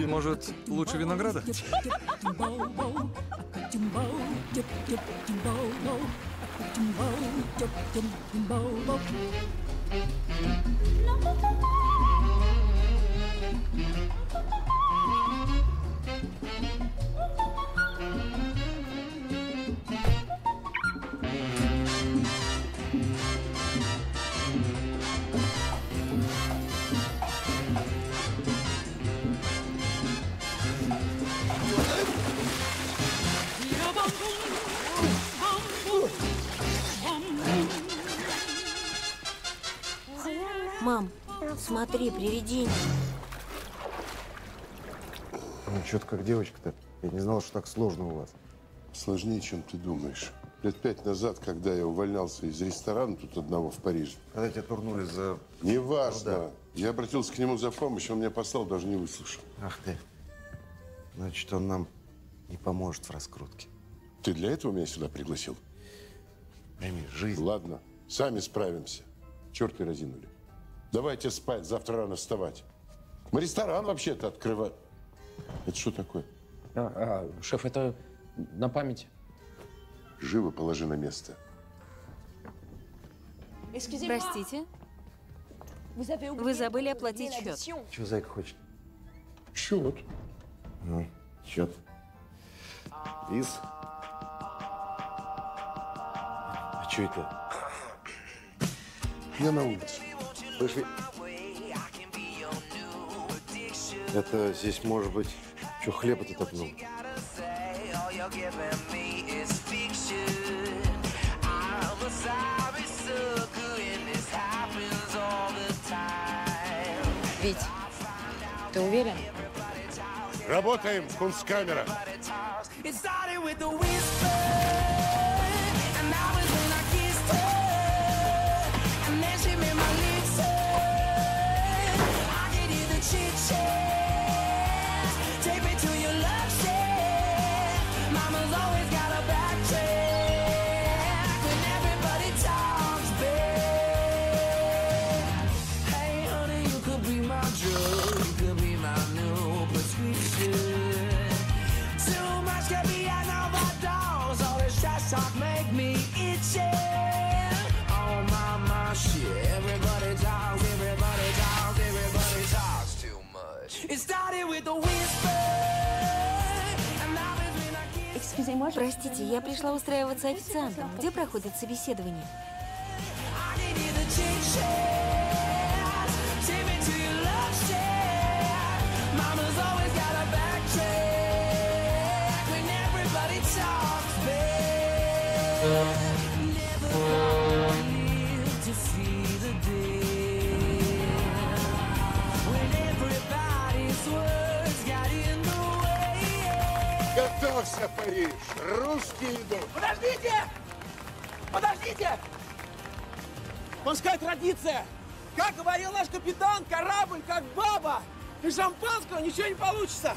[SPEAKER 16] Может, лучше винограда?
[SPEAKER 13] Мам, смотри, привидение.
[SPEAKER 11] Ну, что-то как девочка-то. Я не знал, что так сложно у вас.
[SPEAKER 6] Сложнее, чем ты думаешь. Лет 5 назад, когда я увольнялся из ресторана тут одного в Париже.
[SPEAKER 11] Когда тебя турнули за...
[SPEAKER 6] Неважно.
[SPEAKER 11] Ну, да.
[SPEAKER 6] Я обратился к нему за помощью, он меня послал, даже не выслушал.
[SPEAKER 11] Ах ты. Значит, он нам не поможет в раскрутке.
[SPEAKER 6] Ты для этого меня сюда пригласил?
[SPEAKER 11] Пойми, жизнь.
[SPEAKER 6] Ладно, сами справимся. Черт и разинули. Давайте спать, завтра рано вставать. Мы ресторан вообще-то открываем. Это что такое?
[SPEAKER 1] Шеф, это на память.
[SPEAKER 6] Живо положи на место.
[SPEAKER 13] Простите? Вы забыли оплатить счет.
[SPEAKER 11] Чего зайка хочет?
[SPEAKER 6] Счет.
[SPEAKER 11] Ну, счет. Из. А что это?
[SPEAKER 6] Я на улице.
[SPEAKER 11] Слышь, это здесь может быть, что хлеба-то так много?
[SPEAKER 2] Вить, ты уверен?
[SPEAKER 6] Работаем, кунсткамера.
[SPEAKER 13] Простите, я пришла устраиваться официантом. Где проходит собеседование?
[SPEAKER 6] Готовься, Париж! Русские идут!
[SPEAKER 9] Подождите! Подождите! Морская традиция! Как говорил наш капитан, корабль как баба! Без шампанского ничего не получится!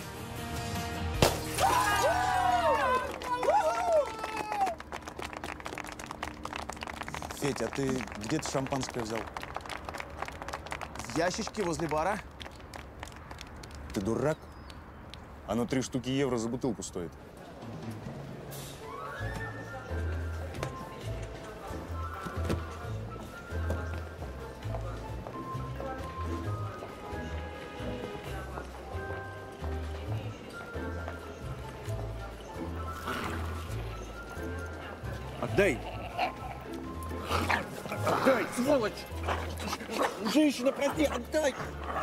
[SPEAKER 5] Федь, а ты где ты шампанское взял? В ящичке возле бара. Ты дурак? Оно 3 штуки евро за бутылку стоит.
[SPEAKER 9] Отдай! Отдай, сволочь! Женщина, прости, отдай!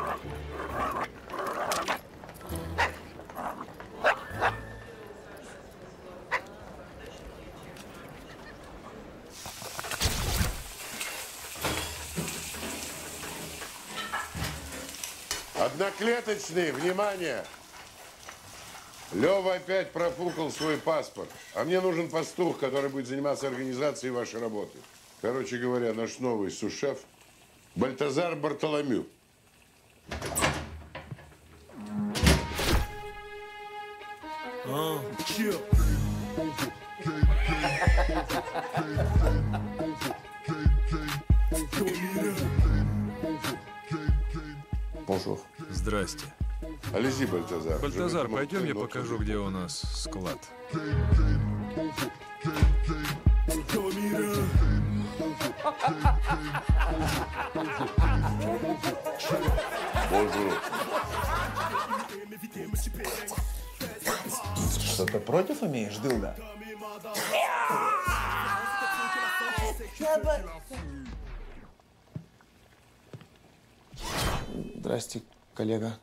[SPEAKER 6] Одноклеточные, внимание! Лёва опять профукал свой паспорт. А мне нужен пастух, который будет заниматься организацией вашей работы. Короче говоря, наш новый сушеф Бальтазар Бартоломю.
[SPEAKER 22] Чё?
[SPEAKER 16] Здрасте.
[SPEAKER 6] Алези, Бальтазар.
[SPEAKER 16] Бальтазар, пойдем, я покажу, где у нас склад.
[SPEAKER 10] Что-то против имеешь, дылда? Здрасте, коллега.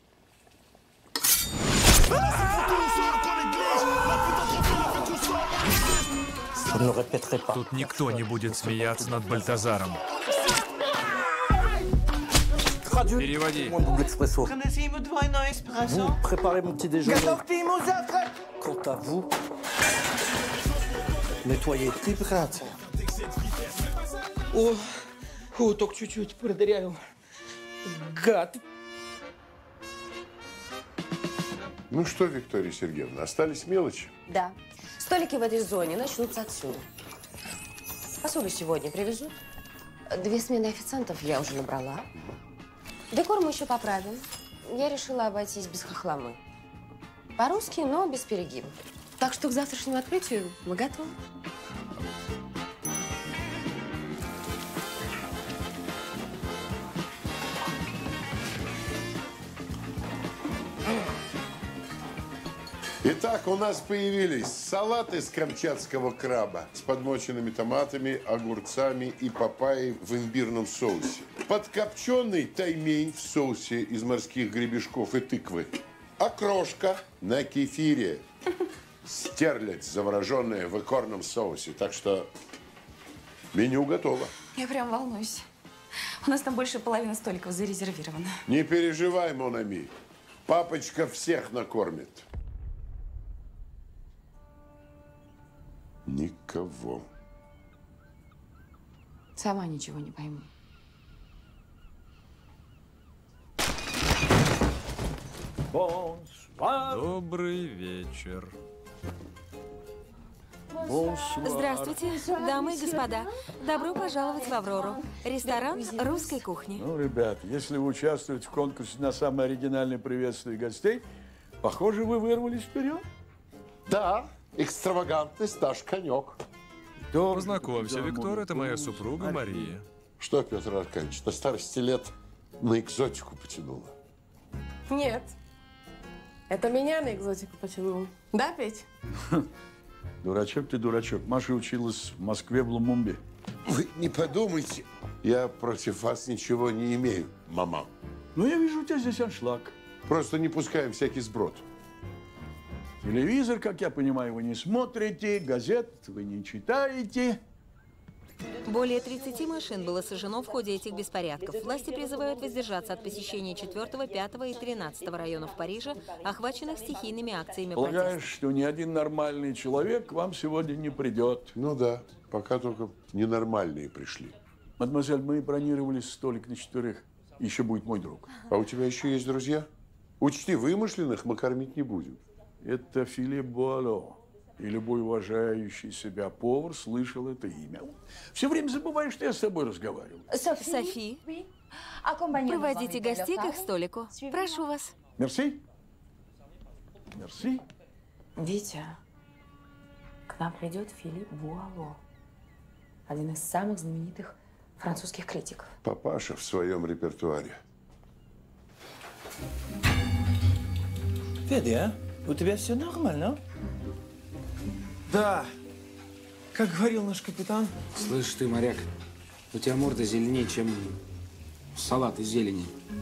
[SPEAKER 16] Тут никто не будет смеяться над Бальтазаром. Переводи.
[SPEAKER 18] Prenez-y ему двойной эспрессо.
[SPEAKER 17] Préparez mon petit déjeuner.
[SPEAKER 18] Готовьте ему завтрак.
[SPEAKER 17] Quant à vous, nettoyez tes брат.
[SPEAKER 9] О, только чуть-чуть продырявил. Гад.
[SPEAKER 6] Ну что, Виктория Сергеевна, остались мелочи?
[SPEAKER 14] Да. Столики в этой зоне начнутся отсюда. Посуду сегодня привезут. 2 смены официантов я уже набрала. Декор мы еще поправим. Я решила обойтись без хохломы. По-русски, но без перегибов. Так что к завтрашнему открытию мы готовы.
[SPEAKER 6] Итак, у нас появились салат из камчатского краба с подмоченными томатами, огурцами и папайей в имбирном соусе. Подкопченый таймень в соусе из морских гребешков и тыквы. Окрошка на кефире. Стерлядь, завороженная в икорном соусе. Так что меню готово.
[SPEAKER 13] Я прям волнуюсь. У нас там больше половины столиков зарезервировано.
[SPEAKER 6] Не переживай, Монами. Папочка всех накормит. Никого.
[SPEAKER 2] Сама ничего не пойму.
[SPEAKER 16] Добрый вечер.
[SPEAKER 13] Здравствуйте, дамы и господа. Добро пожаловать в «Аврору». Ресторан русской кухни.
[SPEAKER 3] Ну, ребят, если вы участвуете в конкурсе на самое оригинальное приветствие гостей, похоже, вы вырвались вперед.
[SPEAKER 6] Да, экстравагантность наш конек.
[SPEAKER 16] Познакомься, Виктор, это моя супруга Мария.
[SPEAKER 6] Что, Петр Аркадьевич, на старости лет на экзотику потянуло?
[SPEAKER 14] Нет. Это меня на экзотику потянул. Да, Петь?
[SPEAKER 3] Дурачок ты, дурачок. Маша училась в Москве, в Лумумбе.
[SPEAKER 6] Вы не подумайте. Я против вас ничего не имею, мама.
[SPEAKER 3] Ну, я вижу, у тебя здесь аншлаг.
[SPEAKER 6] Просто не пускаем всякий сброд.
[SPEAKER 3] Телевизор, как я понимаю, вы не смотрите, газет вы не читаете.
[SPEAKER 13] Более 30 машин было сожжено в ходе этих беспорядков. Власти призывают воздержаться от посещения 4, 5 и 13 районов Парижа, охваченных стихийными акциями протеста.
[SPEAKER 3] Полагаю, что ни один нормальный человек к вам сегодня не придет.
[SPEAKER 6] Ну да, пока только ненормальные пришли.
[SPEAKER 3] Мадемуазель, мы бронировали столик на 4. Еще будет мой друг.
[SPEAKER 6] А у тебя еще есть друзья? Учти, вымышленных мы кормить не будем.
[SPEAKER 3] Это Филипп Буало. И любой уважающий себя повар слышал это имя. Все время забываешь, что я с тобой разговаривал.
[SPEAKER 13] Софи, проводите гостей к их столику. Прошу вас.
[SPEAKER 3] Мерси. Мерси.
[SPEAKER 2] Витя, к нам придет Филипп Буало, один из самых знаменитых французских критиков.
[SPEAKER 6] Папаша в своем репертуаре.
[SPEAKER 18] Федя, у тебя все нормально?
[SPEAKER 9] Да. Как говорил наш капитан.
[SPEAKER 1] Слышь ты, моряк, у тебя морда зеленее, чем салат из зелени.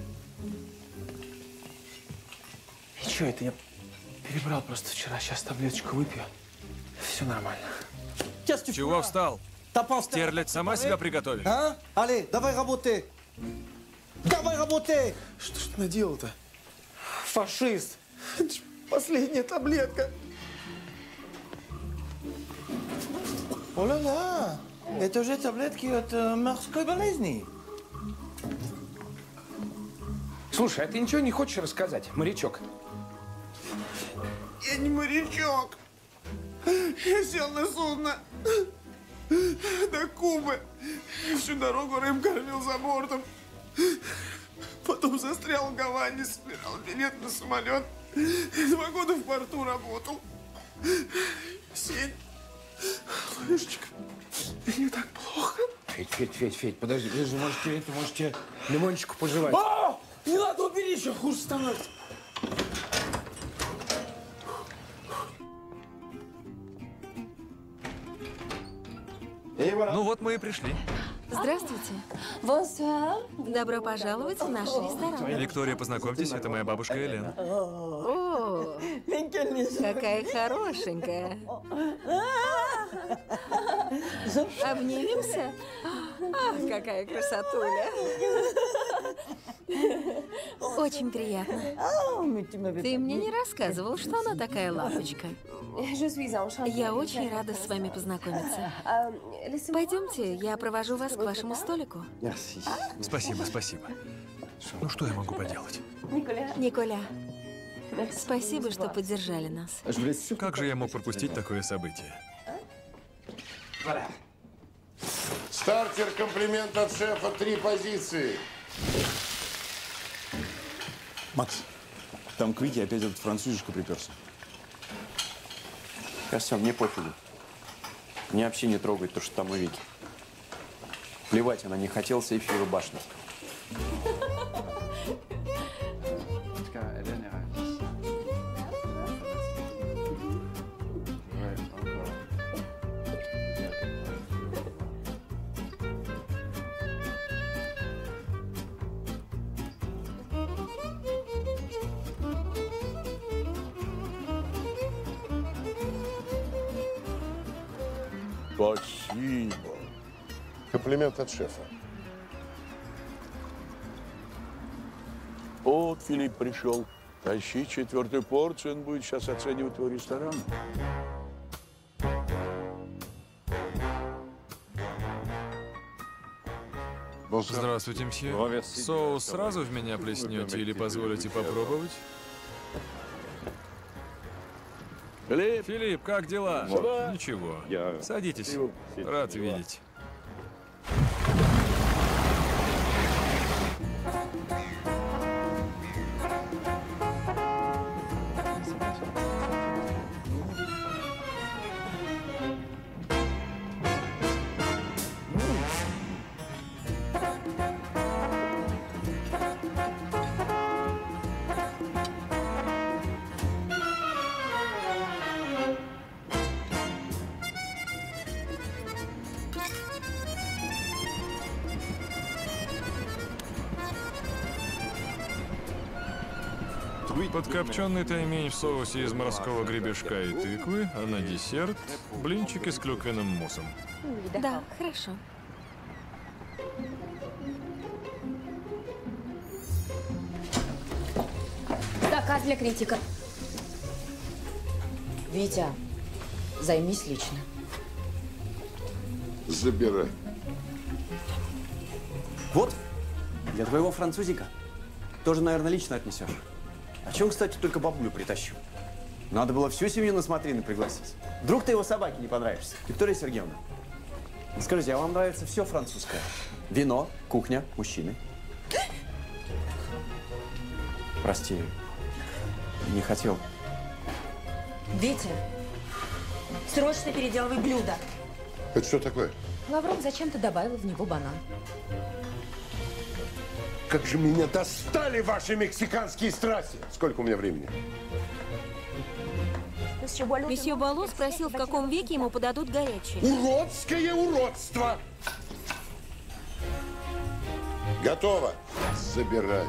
[SPEAKER 9] Ничего, это я перебрал просто вчера. Сейчас таблеточку выпью. Все нормально.
[SPEAKER 16] Чего встал? Стерлядь сама себя приготовит.
[SPEAKER 9] А? Allez, давай работай. Давай работай. Что ж ты наделал-то? Фашист. Это ж последняя таблетка.
[SPEAKER 18] О-ла-ла, это уже таблетки от морской болезни.
[SPEAKER 1] Слушай, а ты ничего не хочешь рассказать, морячок?
[SPEAKER 9] Я не морячок. Я сел на судно до Кубы. Всю дорогу рыб кормил за бортом. Потом застрял в Гаване, собирал билет на самолет. 2 года в порту работал. Сень, Лешечка, мне так плохо.
[SPEAKER 1] Федь, подожди, вы же можете лимончику пожевать.
[SPEAKER 9] А! Не надо, убери, еще хуже становится.
[SPEAKER 16] Ну вот мы и пришли.
[SPEAKER 13] Здравствуйте. Добро пожаловать в наш ресторан.
[SPEAKER 16] Виктория, познакомьтесь, это моя бабушка Элен.
[SPEAKER 13] О, какая хорошенькая. Обнимемся? Ах, какая красотуля. Очень приятно. Ты мне не рассказывал, что она такая лапочка. Я очень рада с вами познакомиться. Пойдемте, я провожу вас к вашему столику.
[SPEAKER 16] Спасибо. Ну что я могу поделать?
[SPEAKER 13] Николя, спасибо, что поддержали нас.
[SPEAKER 16] Как же я мог пропустить такое событие?
[SPEAKER 6] Стартер, комплимент от шефа, 3 позиции.
[SPEAKER 5] Макс, там к Вике опять этот французишка приперся.
[SPEAKER 4] Костян, мне пофигу. Мне вообще не трогает то, что там у Вики. Плевать, она не хотела с Эйфелевой башни.
[SPEAKER 6] Спасибо. Комплимент от шефа.
[SPEAKER 3] Вот Филипп пришел. Тащи 4-ю порцию, он будет сейчас оценивать твой ресторан.
[SPEAKER 16] Здравствуйте, мсье. Соус сразу в меня плеснете или позволите попробовать? Филипп, как дела? Ничего. Садитесь. Рад видеть. Подкопченый таймень в соусе из морского гребешка и тыквы, а на десерт – блинчики с клюквенным муссом.
[SPEAKER 13] Да, хорошо.
[SPEAKER 2] Заказ для критика. Витя, займись лично.
[SPEAKER 6] Забирай.
[SPEAKER 4] Вот, для твоего французика. Тоже, наверное, лично отнесешь. А чем, кстати, только бабулю притащил? Надо было всю семью на смотрины пригласить. Вдруг ты его собаке не понравишься. Виктория Сергеевна, скажите, а вам нравится все французское? Вино, кухня, мужчины? Прости, не хотел.
[SPEAKER 2] Витя, срочно переделывай блюдо.
[SPEAKER 6] Это что такое?
[SPEAKER 2] Лавров зачем-то добавил в него банан.
[SPEAKER 6] Как же меня достали ваши мексиканские страсти! Сколько у меня времени?
[SPEAKER 13] Месье Бало спросил, в каком веке ему подадут горячее.
[SPEAKER 6] Уродское уродство! Готово. Забирай.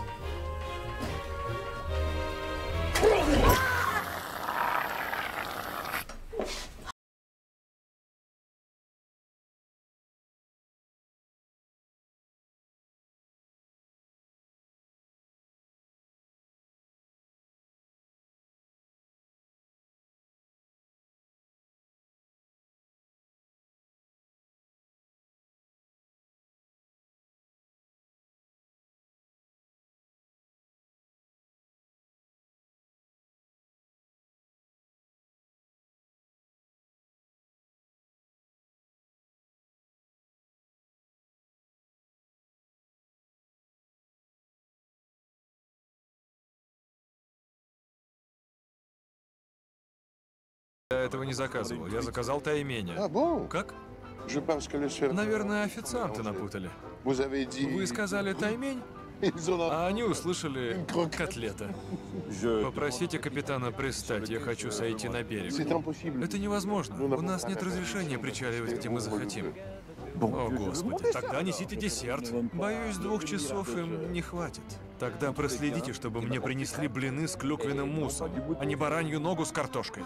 [SPEAKER 16] Я этого не заказывал. Я заказал тайменя. Как? Наверное, официанты напутали. Вы сказали таймень, а они услышали котлета. Попросите капитана пристать, я хочу сойти на берег. Это невозможно. У нас нет разрешения причаливать, где мы захотим. О, Господи, тогда несите десерт. Боюсь, 2 часов им не хватит. Тогда проследите, чтобы мне принесли блины с клюквенным муссом, а не баранью ногу с картошкой.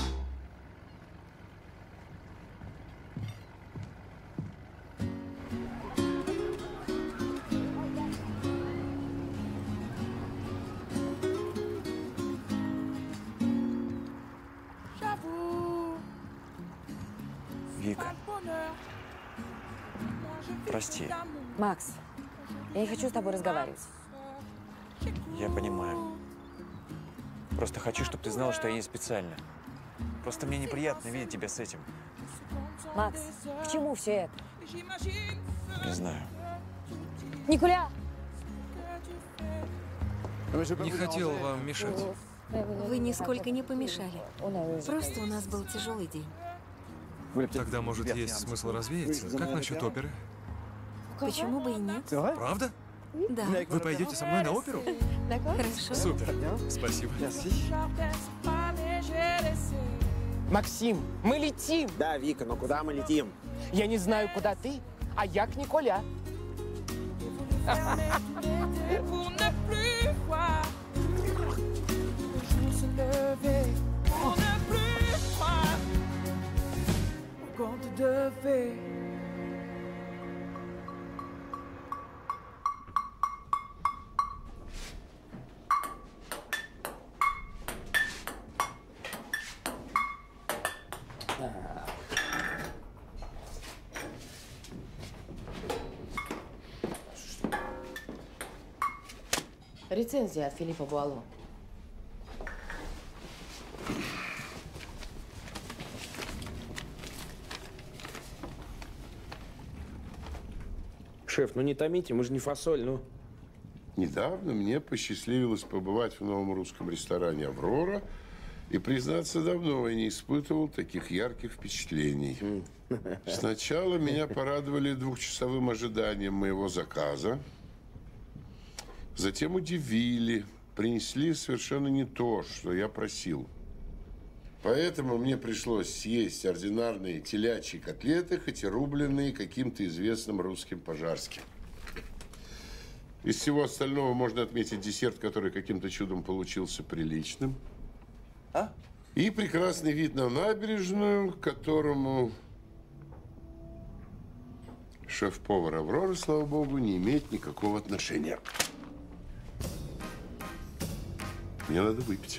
[SPEAKER 7] Вика. Прости,
[SPEAKER 2] Макс, я не хочу с тобой разговаривать.
[SPEAKER 7] я понимаю. Просто хочу, чтобы ты знала, что я не специально. Просто мне неприятно видеть тебя с этим.
[SPEAKER 2] Макс, к чему все это?
[SPEAKER 7] Не знаю.
[SPEAKER 2] Николя!
[SPEAKER 16] Не хотел вам мешать.
[SPEAKER 13] Вы нисколько не помешали. Просто у нас был тяжелый день.
[SPEAKER 16] Тогда, может, есть смысл развеяться? Как насчет оперы?
[SPEAKER 13] Почему бы и нет?
[SPEAKER 16] Правда?
[SPEAKER 13] Да.
[SPEAKER 16] Вы пойдете со мной на оперу?
[SPEAKER 13] Хорошо.
[SPEAKER 16] Супер. Спасибо.
[SPEAKER 19] Максим, мы летим!
[SPEAKER 20] Да, Вика, но куда мы летим?
[SPEAKER 19] Я не знаю, куда ты, а я к Николя.
[SPEAKER 14] Рецензия от Филиппа Буало.
[SPEAKER 1] Шеф, ну не томите, мы же не фасоль, ну.
[SPEAKER 6] Недавно мне посчастливилось побывать в новом русском ресторане «Аврора». И, признаться, давно я не испытывал таких ярких впечатлений. Сначала меня порадовали 2-часовым ожиданием моего заказа. Затем удивили, принесли совершенно не то, что я просил. Поэтому мне пришлось съесть ординарные телячьи котлеты, хоть и рубленные каким-то известным русским пожарским. Из всего остального можно отметить десерт, который каким-то чудом получился приличным. И прекрасный вид на набережную, к которому шеф-повар «Авроры», слава богу, не имеет никакого отношения. Мне надо выпить.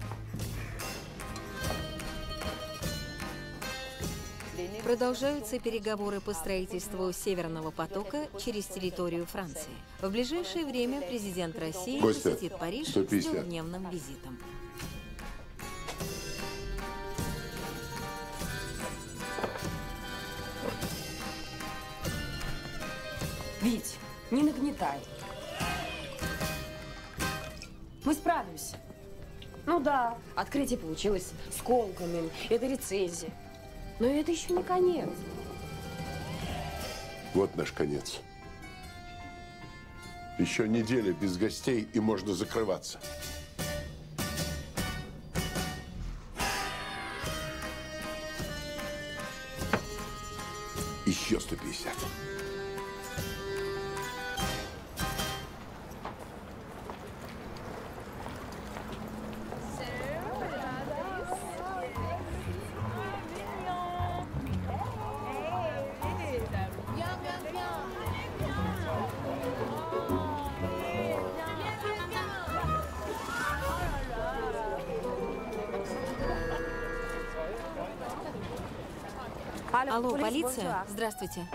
[SPEAKER 13] Продолжаются переговоры по строительству Северного потока через территорию Франции. В ближайшее время президент России посетит Париж с 2-дневным визитом.
[SPEAKER 2] Вить, не нагнетай. Мы справимся. Ну да, открытие получилось с колками, это рецензия. Но это еще не конец.
[SPEAKER 6] Вот наш конец. Еще неделя без гостей, и можно закрываться. Еще 150.
[SPEAKER 13] Алло, полиция? Здравствуйте.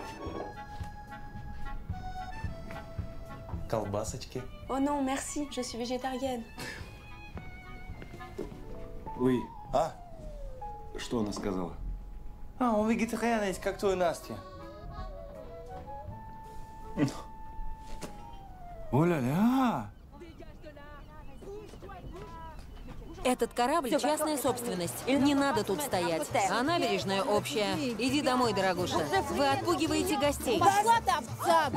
[SPEAKER 7] Колбасочки.
[SPEAKER 24] Oh non, merci, je suis végétarienne.
[SPEAKER 8] Вы. Что она сказала?
[SPEAKER 18] Он вегетарианец, как твой Настя.
[SPEAKER 8] Оля-ля!
[SPEAKER 13] Этот корабль – частная собственность. Не надо тут стоять. А набережная общая. Иди домой, дорогуша. Вы отпугиваете гостей.
[SPEAKER 24] Пошла ты, овца!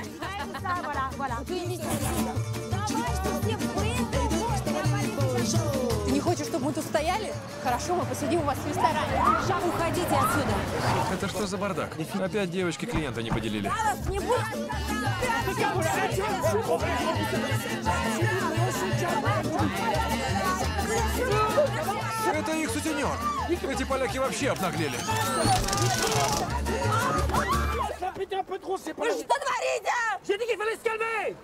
[SPEAKER 24] Ты не хочешь, чтобы мы тут стояли? Хорошо, мы посидим у вас в ресторане.
[SPEAKER 13] Уходите отсюда.
[SPEAKER 16] Это что за бардак? Опять девочки клиента не поделили.
[SPEAKER 24] Не будь!
[SPEAKER 16] Это их сутенер. Эти поляки вообще обнаглели.
[SPEAKER 24] Вы что творите?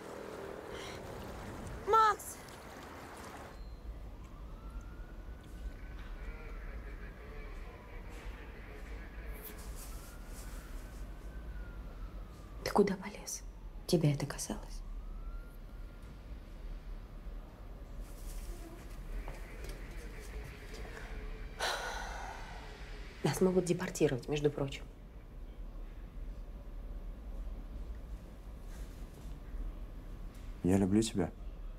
[SPEAKER 24] Макс!
[SPEAKER 14] Ты куда полез? Тебя это касалось? Нас могут депортировать, между прочим.
[SPEAKER 7] Я люблю тебя.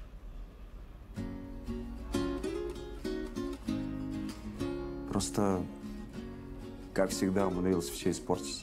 [SPEAKER 7] Просто, как всегда, умудрился все испортить.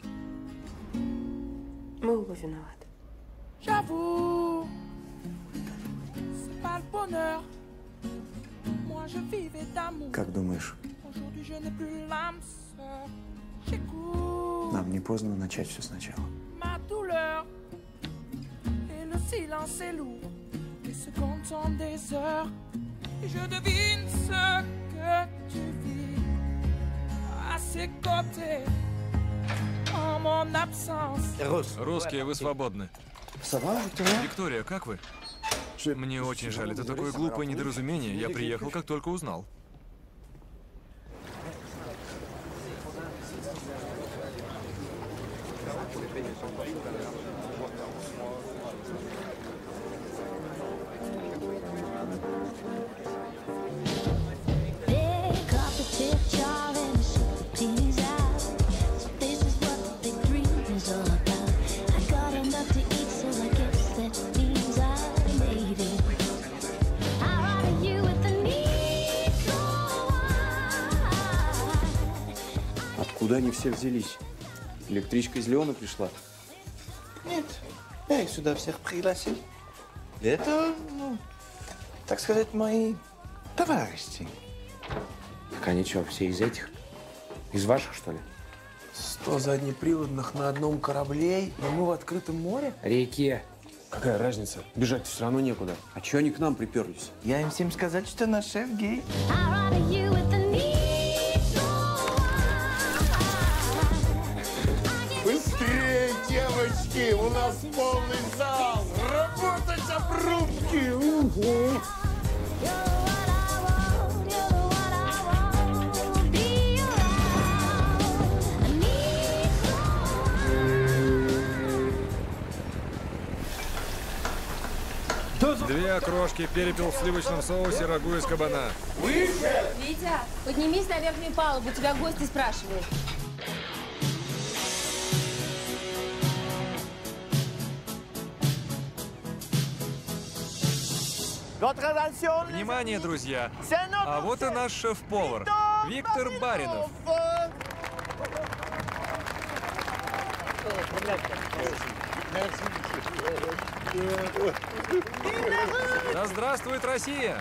[SPEAKER 14] Мы оба виноваты.
[SPEAKER 12] J'avoue, c'est pas le bonheur. Moi je vivais d'amour.
[SPEAKER 7] Как думаешь,
[SPEAKER 12] Aujourd'hui je n'ai plus l'âme sœur. J'écoute
[SPEAKER 7] нам не поздно начать все сначала?
[SPEAKER 12] ma douleur. Et le silence est lourd. Les secondes sont des heures. Et je devine ce que tu vis à ses côtés. En mon absence.
[SPEAKER 16] Русские, вы свободны. Виктория, как вы? Мне очень жаль, это такое глупое недоразумение. Я приехал, как только узнал.
[SPEAKER 7] Куда они все взялись? Электричка из Леона пришла?
[SPEAKER 18] Нет, я их сюда всех пригласил. Это, ну, так сказать, мои товарищи.
[SPEAKER 1] Так они что, все из этих? Из ваших, что ли?
[SPEAKER 8] 100 заднеприводных на одном корабле, но мы в открытом море?
[SPEAKER 1] Реке.
[SPEAKER 4] Какая разница? Бежать все равно некуда. А чего они к нам приперлись?
[SPEAKER 18] Я им всем сказать, что наш шеф гей.
[SPEAKER 6] Быстрее, девочки! У нас полный зал! Работать обрубки! Угу.
[SPEAKER 16] Две окрошки, перепел в сливочном соусе, рагу из кабана.
[SPEAKER 24] Витя, поднимись на верхнюю палубу, тебя гости спрашивают.
[SPEAKER 16] Внимание, друзья! А вот и наш шеф-повар, Виктор Баринов. Да здравствует Россия!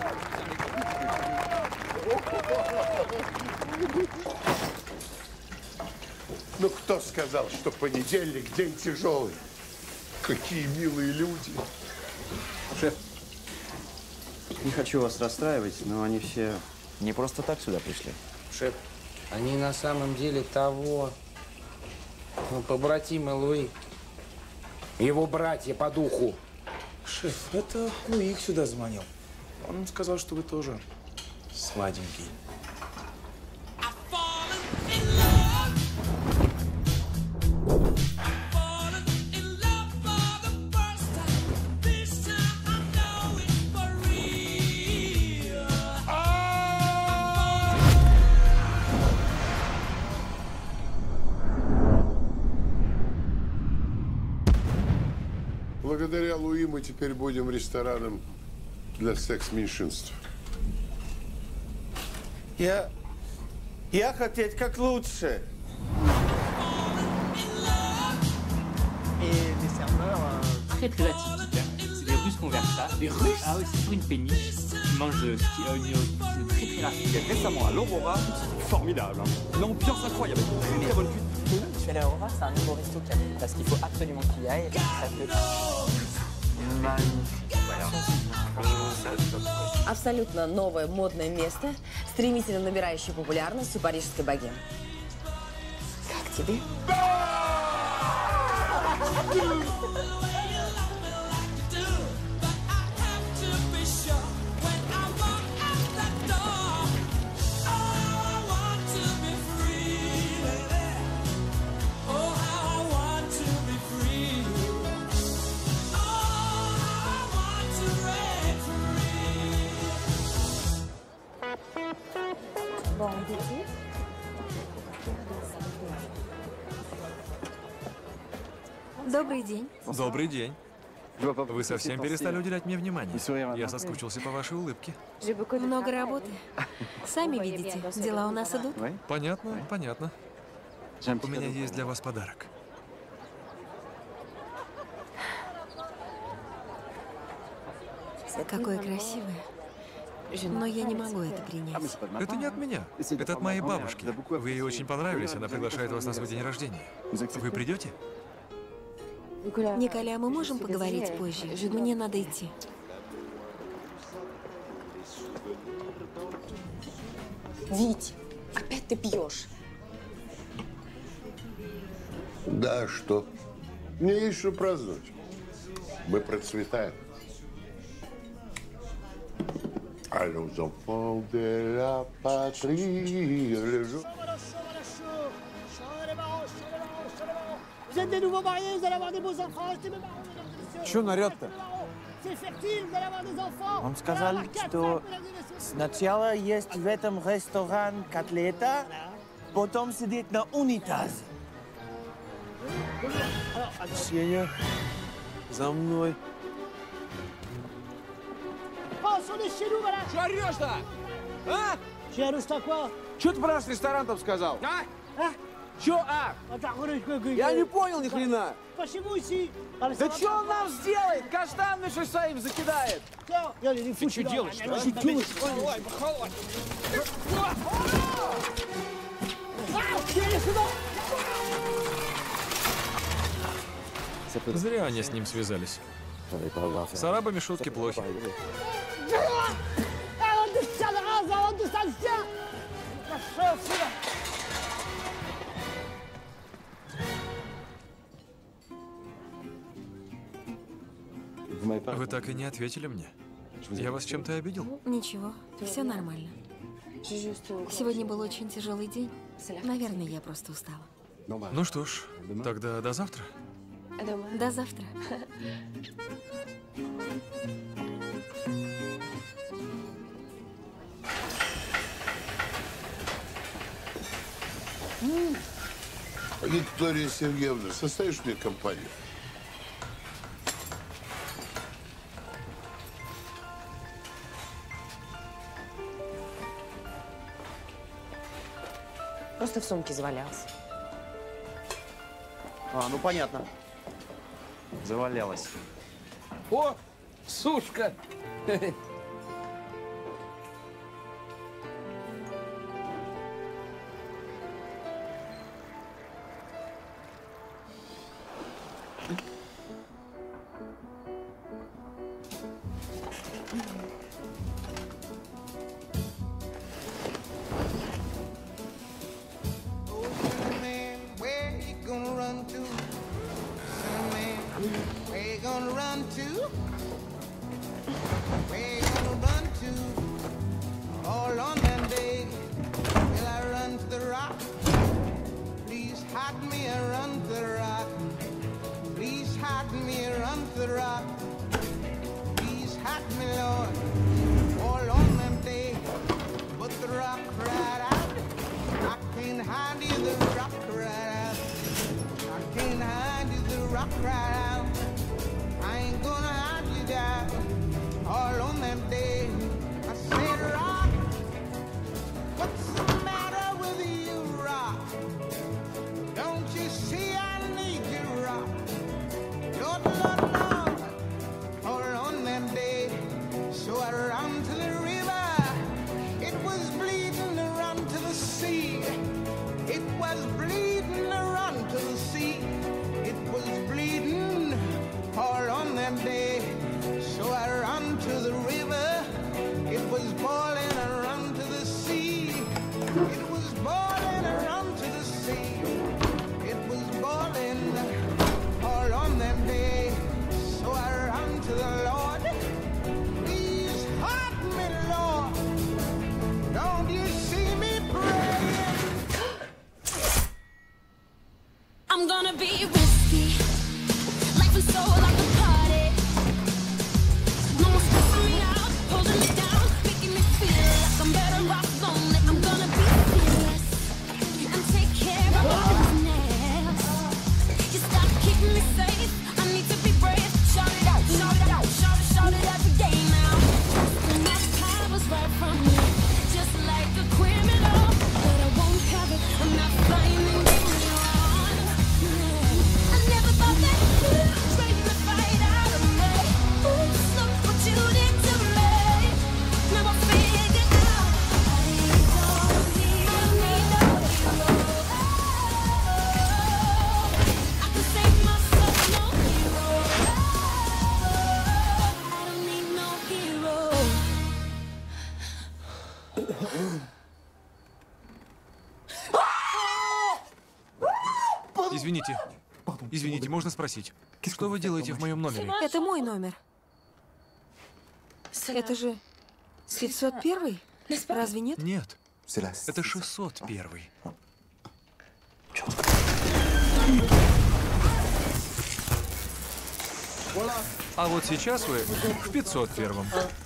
[SPEAKER 6] Ну, кто сказал, что понедельник день тяжелый? Какие милые люди.
[SPEAKER 4] Шеф, не хочу вас расстраивать, но они все
[SPEAKER 7] не просто так сюда пришли.
[SPEAKER 1] Шеф, они на самом деле того, ну, побратимы Луи. Его братья по духу.
[SPEAKER 8] Шеф, это Луи их сюда звонил. Он сказал, что вы тоже сладенький.
[SPEAKER 6] Благодаря Луи мы теперь будем рестораном для секс-меньшинств.
[SPEAKER 18] Я хотеть как лучше.
[SPEAKER 15] Et des serveurs très très atypiques. C'est des Russes conversa. Des Russes? Ah oui, c'est sur une péniche. Ils mangent ski à oignon. C'est très très rapide.
[SPEAKER 20] Récemment à l'Aurora, c'était formidable. L'ambiance incroyable, très très bonne cuite.
[SPEAKER 21] Je vais à l'Aurora, c'est un nouveau resto qui a parce qu'il faut absolument qu'il y aille. Ça peut...
[SPEAKER 2] Абсолютно новое модное место, стремительно набирающее популярность у парижской богемы. Как тебе?
[SPEAKER 13] Добрый день.
[SPEAKER 16] Добрый день. Вы совсем перестали уделять мне внимание. Я соскучился по вашей улыбке.
[SPEAKER 13] Много работы. Сами видите, дела у нас идут.
[SPEAKER 16] Понятно, понятно. У меня есть для вас подарок.
[SPEAKER 13] Какое красивое. Но я не могу это принять.
[SPEAKER 16] Это не от меня. Это от моей бабушки. Вы ей очень понравились, она приглашает вас на свой день рождения. Вы придете?
[SPEAKER 13] Николя, мы можем поговорить позже? Мне надо идти.
[SPEAKER 2] Вить, опять ты пьешь.
[SPEAKER 6] Да, что? Мне есть что праздновать. Мы процветаем. Allons enfants de la patrie, le jour...
[SPEAKER 23] Vous êtes des nouveaux mariés, vous allez avoir des beaux enfants, achetez mes marrons, mesdames et messieurs.
[SPEAKER 18] Чё орёт-то?
[SPEAKER 23] C'est fertile, vous allez avoir des enfants.
[SPEAKER 18] Он сказал, что сначала есть в этом ресторан котлета, потом сидеть на унитазе. Ксения, за мной.
[SPEAKER 23] Oh, on est chez nous, voilà.
[SPEAKER 9] Чё орёшь-то? А?
[SPEAKER 23] Chez Arusta quoi?
[SPEAKER 9] Чё ты про наш ресторан там сказал?
[SPEAKER 23] А?
[SPEAKER 9] Чё, а? Я не понял ни хрена.
[SPEAKER 23] Почему ici?
[SPEAKER 9] Да чё он нам сделает? Каштанный что своим закидает. Ты чё делаешь?
[SPEAKER 16] Зря они с ним связались. С арабами шутки плохи. Вы так и не ответили мне. Я вас чем-то обидел?
[SPEAKER 13] Ничего, все нормально. Сегодня был очень тяжелый день. Наверное, я просто устала.
[SPEAKER 16] Ну что ж, тогда до завтра.
[SPEAKER 13] До завтра.
[SPEAKER 6] Виктория Сергеевна, составишь мне компанию?
[SPEAKER 14] Просто в сумке завалялся.
[SPEAKER 4] А, ну понятно. Завалялась.
[SPEAKER 9] О, сушка!
[SPEAKER 10] to the river. It was boiling and run to the sea. It was boiling and run to the sea. It was boiling all on that day. So I ran to the Lord. Please help me, Lord. Don't you see me praying?
[SPEAKER 12] I'm gonna be risky. Life is so like a party. No one's stressing me out, holding me down, making me feel like I'm better off lonely. I'm gonna be fearless and take care of my business. You stop keeping me safe. I need to be brave. Shout it out, shout it out, shout it, shout it every day now. And my power's right from me, just like a criminal. But I won't have it. I'm not finding it. I never thought that you tried to fight out of me. Oops, look what you did to me. Now I figured out I don't need no hero. I can save myself, no hero. I don't need no hero.
[SPEAKER 16] Извините. Извините, можно спросить? Что вы делаете в моем номере?
[SPEAKER 13] Это мой номер. Это же 501? Разве нет?
[SPEAKER 16] Нет. Это 601. А вот сейчас вы в 501.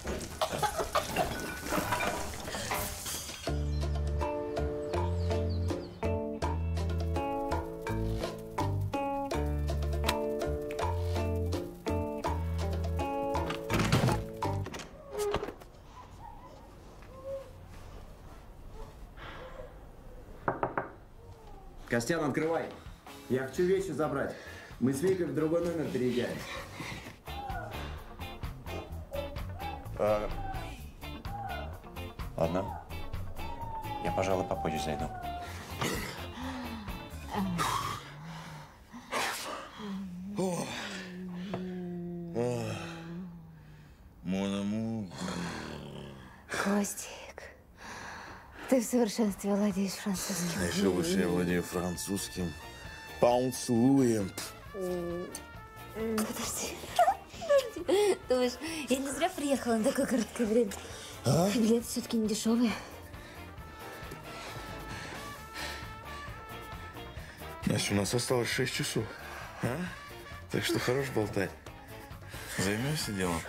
[SPEAKER 4] Костян, открывай. Я хочу вещи забрать. Мы с Викой в другой номер переезжаем.
[SPEAKER 7] Ладно. Я, пожалуй, попозже зайду.
[SPEAKER 11] Костик, ты в совершенстве владеешь французским.
[SPEAKER 9] Еще лучше я владею французским. Поцелуем.
[SPEAKER 11] Подожди. Думаешь, я не зря приехала на такое короткое время?
[SPEAKER 9] А?
[SPEAKER 11] Билеты все-таки не дешевые.
[SPEAKER 9] Настя, у нас осталось 6 часов. А? Так что хорош болтать. Займемся делом.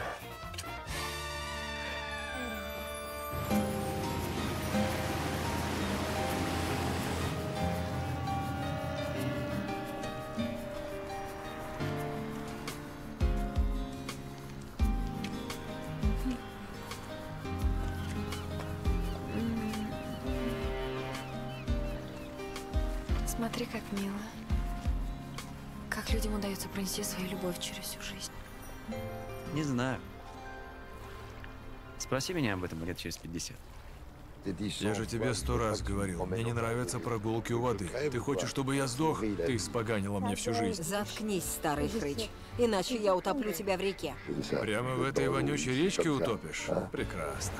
[SPEAKER 13] Смотри, как мило. Как людям удается пронести свою любовь через всю жизнь.
[SPEAKER 7] Не знаю. Спроси меня об этом лет через 50.
[SPEAKER 16] Я же тебе 100 раз говорил, мне не нравятся прогулки у воды. Ты хочешь, чтобы я сдох? Ты испоганила мне всю жизнь.
[SPEAKER 17] Заткнись, старый хрыч, иначе я утоплю тебя в реке.
[SPEAKER 16] Прямо в этой вонючей речке утопишь? Прекрасно.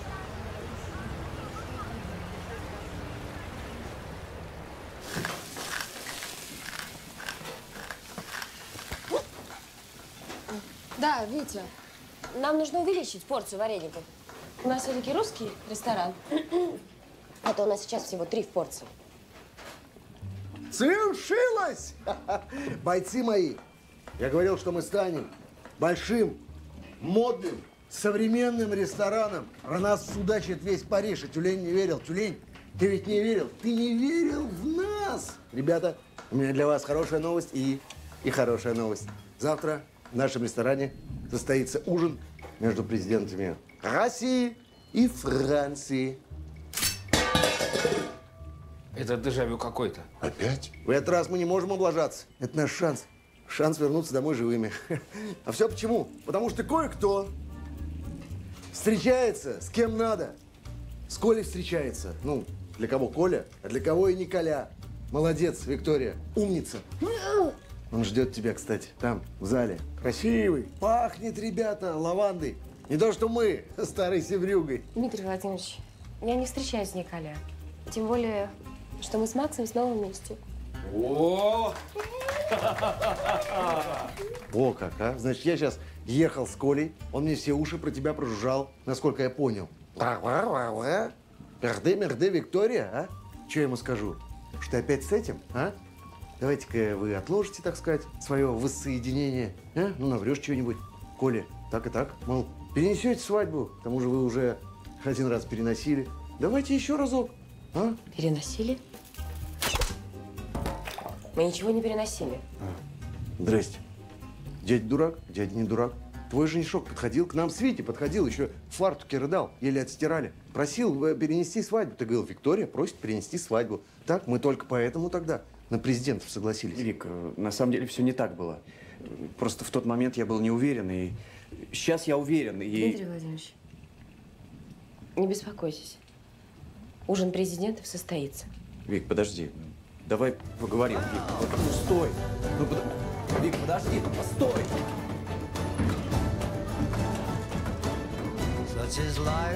[SPEAKER 14] Да, Витя, нам нужно увеличить порцию вареников. У нас все-таки русский ресторан. А то у нас сейчас всего 3 в порции.
[SPEAKER 22] Свершилось! Бойцы мои, я говорил, что мы станем большим, модным, современным рестораном. Про нас судачит весь Париж, и Тюлень не верил. Тюлень, ты ведь не верил? Ты не верил в нас! Ребята, у меня для вас хорошая новость и хорошая новость. Завтра в нашем ресторане состоится ужин между президентами России и Франции.
[SPEAKER 1] Это дежавю какой-то.
[SPEAKER 22] Опять? В этот раз мы не можем облажаться. Это наш шанс. Шанс вернуться домой живыми. А все почему? Потому что кое-кто встречается с кем надо. С Колей встречается. Ну, для кого Коля, а для кого и Николя. Молодец, Виктория. Умница. Он ждет тебя, кстати, там, в зале. Красивый. Пахнет, ребята, лавандой. Не то, что мы, старой севрюгой.
[SPEAKER 14] Дмитрий Владимирович, я не встречаюсь с Николя. Тем более, что мы с Максом снова вместе.
[SPEAKER 4] О! О, как, а? Значит, я сейчас ехал с Колей, он мне все уши про тебя прожужжал, насколько я понял. Мерде, Виктория, а? Что я ему скажу? Что ты опять с этим, а? Давайте-ка вы отложите, так сказать, свое воссоединение, а? Ну, наврешь что-нибудь, Коле, так и так, мол, перенесете свадьбу, к тому же вы уже один раз переносили. Давайте еще разок, а?
[SPEAKER 14] Переносили? Мы ничего не переносили.
[SPEAKER 4] Здрасте. Дядя дурак, дядя не дурак. Твой женишок подходил к нам с Витей, подходил, еще в фартуке рыдал, еле отстирали. Просил перенести свадьбу. Ты говорил, Виктория просит перенести свадьбу. Так, мы только поэтому тогда на президентов согласились.
[SPEAKER 7] Вик, на самом деле все не так было. Просто в тот момент я был не уверен, и сейчас я уверен, и…
[SPEAKER 14] Дмитрий Владимирович, не беспокойтесь. Ужин президентов состоится.
[SPEAKER 7] Вик, подожди. Давай поговорим. Вик, ну стой. Вик, подожди, ну постой.
[SPEAKER 10] Such is life.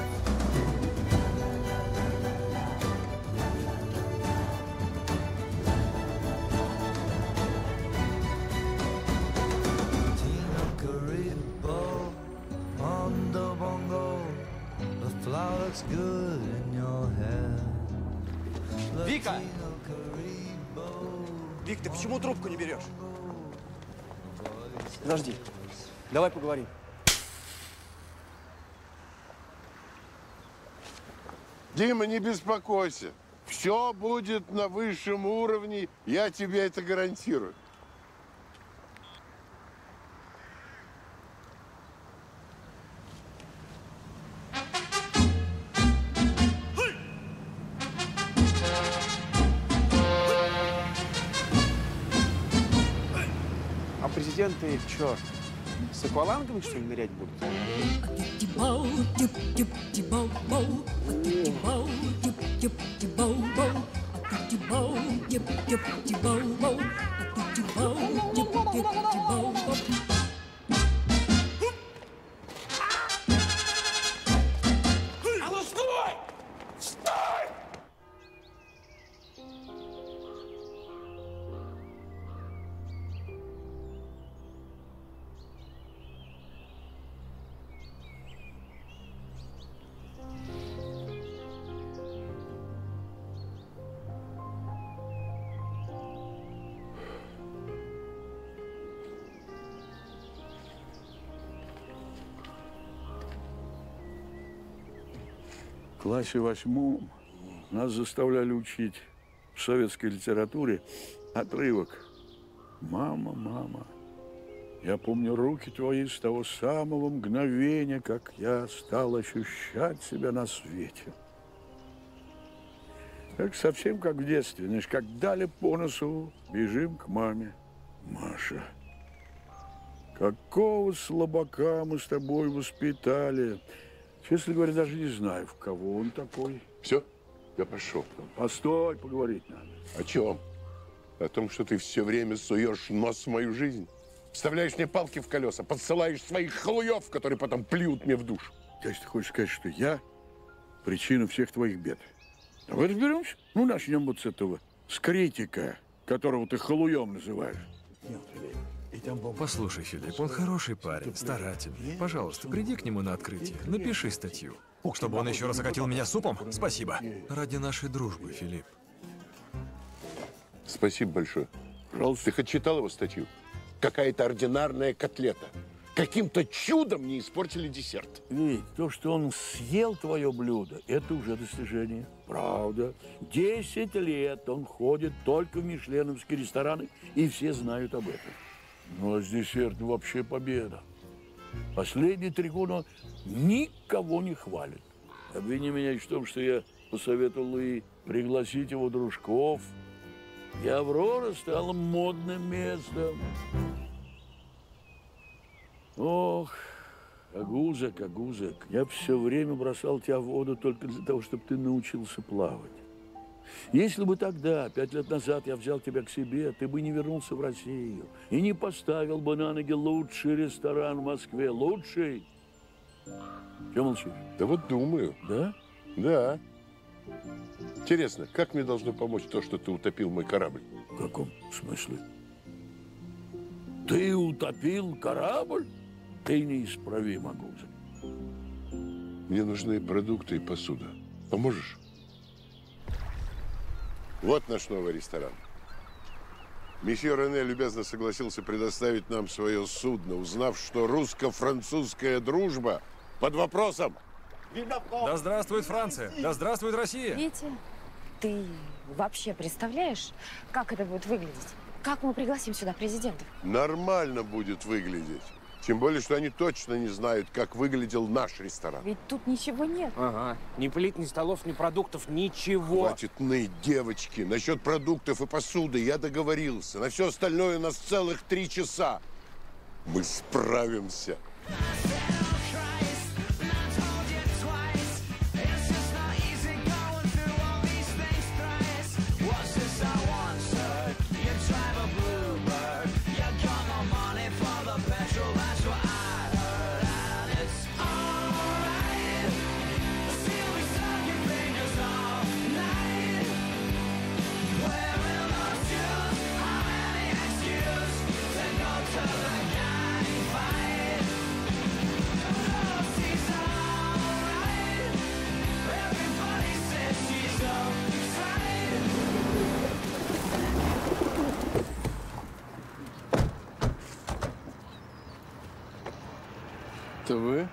[SPEAKER 10] On the bongo, the flower looks good in your hair.
[SPEAKER 7] Вика! Вик, ты почему трубку не берешь? Подожди. Давай поговорим.
[SPEAKER 6] Дима, не беспокойся. Все будет на высшем уровне, я тебе это гарантирую.
[SPEAKER 7] А президенты, черт, с аквалангами, что ли, нырять будут?
[SPEAKER 10] А ну стой! Стой!
[SPEAKER 3] В классе 8 нас заставляли учить в советской литературе отрывок. Мама, мама, я помню руки твои с того самого мгновения, как я стал ощущать себя на свете. Так совсем как в детстве, знаешь, как дали по носу, бежим к маме. Маша, какого слабака мы с тобой воспитали. Честно говоря, даже не знаю, в кого он такой.
[SPEAKER 6] Все, я пошел.
[SPEAKER 3] Постой, поговорить надо.
[SPEAKER 6] О чем? О том, что ты все время суешь нос в мою жизнь. Вставляешь мне палки в колеса, подсылаешь своих халуев, которые потом плюют мне в душу.
[SPEAKER 3] То есть ты хочешь сказать, что я причина всех твоих бед? Давай разберемся. Ну, начнем вот с этого. С критика, которого ты халуем называешь.
[SPEAKER 16] Послушай, Филипп, он хороший парень, старательный. Пожалуйста, приди к нему на открытие, напиши статью. Чтобы он еще раз окатил меня супом? Спасибо. Ради нашей дружбы, Филипп.
[SPEAKER 6] Спасибо большое. Пожалуйста. Ты хоть читал его статью? Какая-то ординарная котлета. Каким-то чудом не испортили десерт.
[SPEAKER 3] Ведь то, что он съел твое блюдо, это уже достижение. Правда. 10 лет он ходит только в мишленовские рестораны, и все знают об этом. Ну, а с десертом вообще победа. Последние 3 года никого не хвалит. Обвини меня в том, что я посоветовал Луи пригласить его дружков. И Аврора стала модным местом. Ох, Агузок, Агузок, я все время бросал тебя в воду только для того, чтобы ты научился плавать. Если бы тогда, 5 лет назад, я взял тебя к себе, ты бы не вернулся в Россию и не поставил бы на ноги лучший ресторан в Москве. Лучший. Чего молчишь?
[SPEAKER 6] Да вот думаю.
[SPEAKER 3] Да?
[SPEAKER 6] Да. Интересно, как мне должно помочь то, что ты утопил мой корабль?
[SPEAKER 3] В каком смысле? Ты утопил корабль? Ты неисправим, Агуза.
[SPEAKER 6] Мне нужны продукты и посуда. Поможешь? Вот наш новый ресторан. Месье Рене любезно согласился предоставить нам свое судно, узнав, что русско-французская дружба под вопросом.
[SPEAKER 16] Да здравствует Франция! Да здравствует Россия!
[SPEAKER 14] Витя, ты вообще представляешь, как это будет выглядеть? Как мы пригласим сюда президентов?
[SPEAKER 6] Нормально будет выглядеть. Тем более, что они точно не знают, как выглядел наш ресторан.
[SPEAKER 14] Ведь тут ничего нет.
[SPEAKER 1] Ага. Ни плит, ни столов, ни продуктов, ничего.
[SPEAKER 6] Хватит ныть, девочки. Насчет продуктов и посуды я договорился. На все остальное у нас целых 3 часа. Мы справимся.
[SPEAKER 5] Это вы?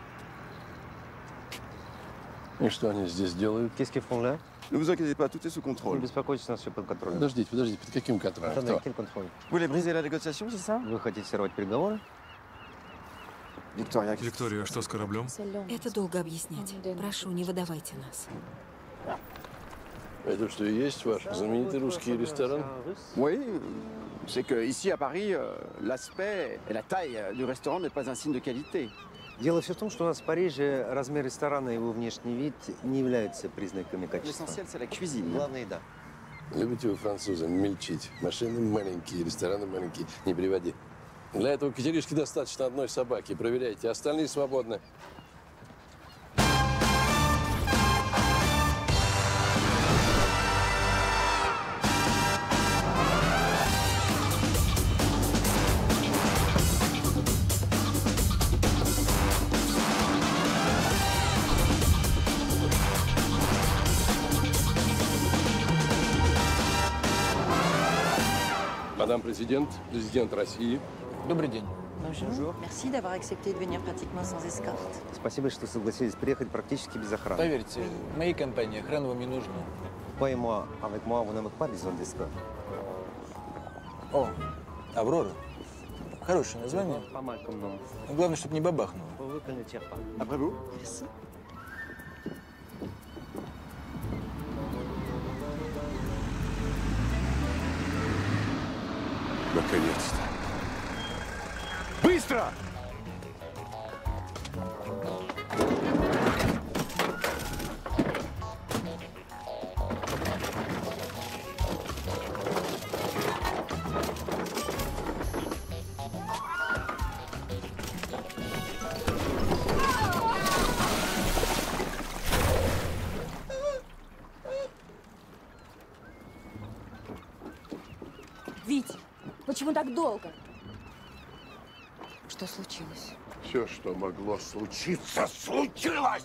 [SPEAKER 5] И что они здесь делают?
[SPEAKER 8] Qu'est-ce qu'ils font là?
[SPEAKER 18] Ne vous inquiétez pas, tout est sous contrôle.
[SPEAKER 8] Не беспокойтесь, у нас все под контролем.
[SPEAKER 5] Подождите, под каким контролем?
[SPEAKER 8] Attendez,
[SPEAKER 5] Кто?
[SPEAKER 8] quel contrôle?
[SPEAKER 18] Vous voulez briser la négociation, c'est ça?
[SPEAKER 8] Вы хотите сорвать переговоры?
[SPEAKER 16] Виктория, что с кораблем?
[SPEAKER 13] Это долго объяснять. Прошу, не выдавайте нас.
[SPEAKER 5] Это что и есть ваш знаменитый русский ресторан?
[SPEAKER 4] Oui, c'est que ici à Paris, l'aspect et la taille du restaurant n'est pas un signe de qualité.
[SPEAKER 8] Дело все в том, что у нас в Париже размер ресторана и его внешний вид не являются признаками качества.
[SPEAKER 4] L'essentiel, c'est la cuisine.
[SPEAKER 8] Главное, еда.
[SPEAKER 5] Любите вы, французы, мельчить. Машины маленькие, рестораны маленькие. Не приводи. Для этого катеришки достаточно одной собаки. Проверяйте, остальные свободны. Мадам президент, президент России.
[SPEAKER 1] Добрый день.
[SPEAKER 17] Bonjour. Merci d'avoir accepté de venir pratiquement sans escorte.
[SPEAKER 8] Спасибо, что согласились приехать практически без охраны.
[SPEAKER 1] Поверьте, моей компании охрана вам не нужна.
[SPEAKER 8] Croyez-moi, avec moi, vous n'avez pas besoin d'escorte.
[SPEAKER 1] О, Аврора. Хорошее название.
[SPEAKER 8] Pas mal comme nom.
[SPEAKER 1] Но главное, чтобы не бабахнуло.
[SPEAKER 8] Pourvu qu'elle ne tire pas.
[SPEAKER 4] Après vous?
[SPEAKER 17] Merci.
[SPEAKER 6] Наконец-то. Быстро!
[SPEAKER 2] Витя, почему так долго? Что случилось?
[SPEAKER 6] Все, что могло случиться, случилось!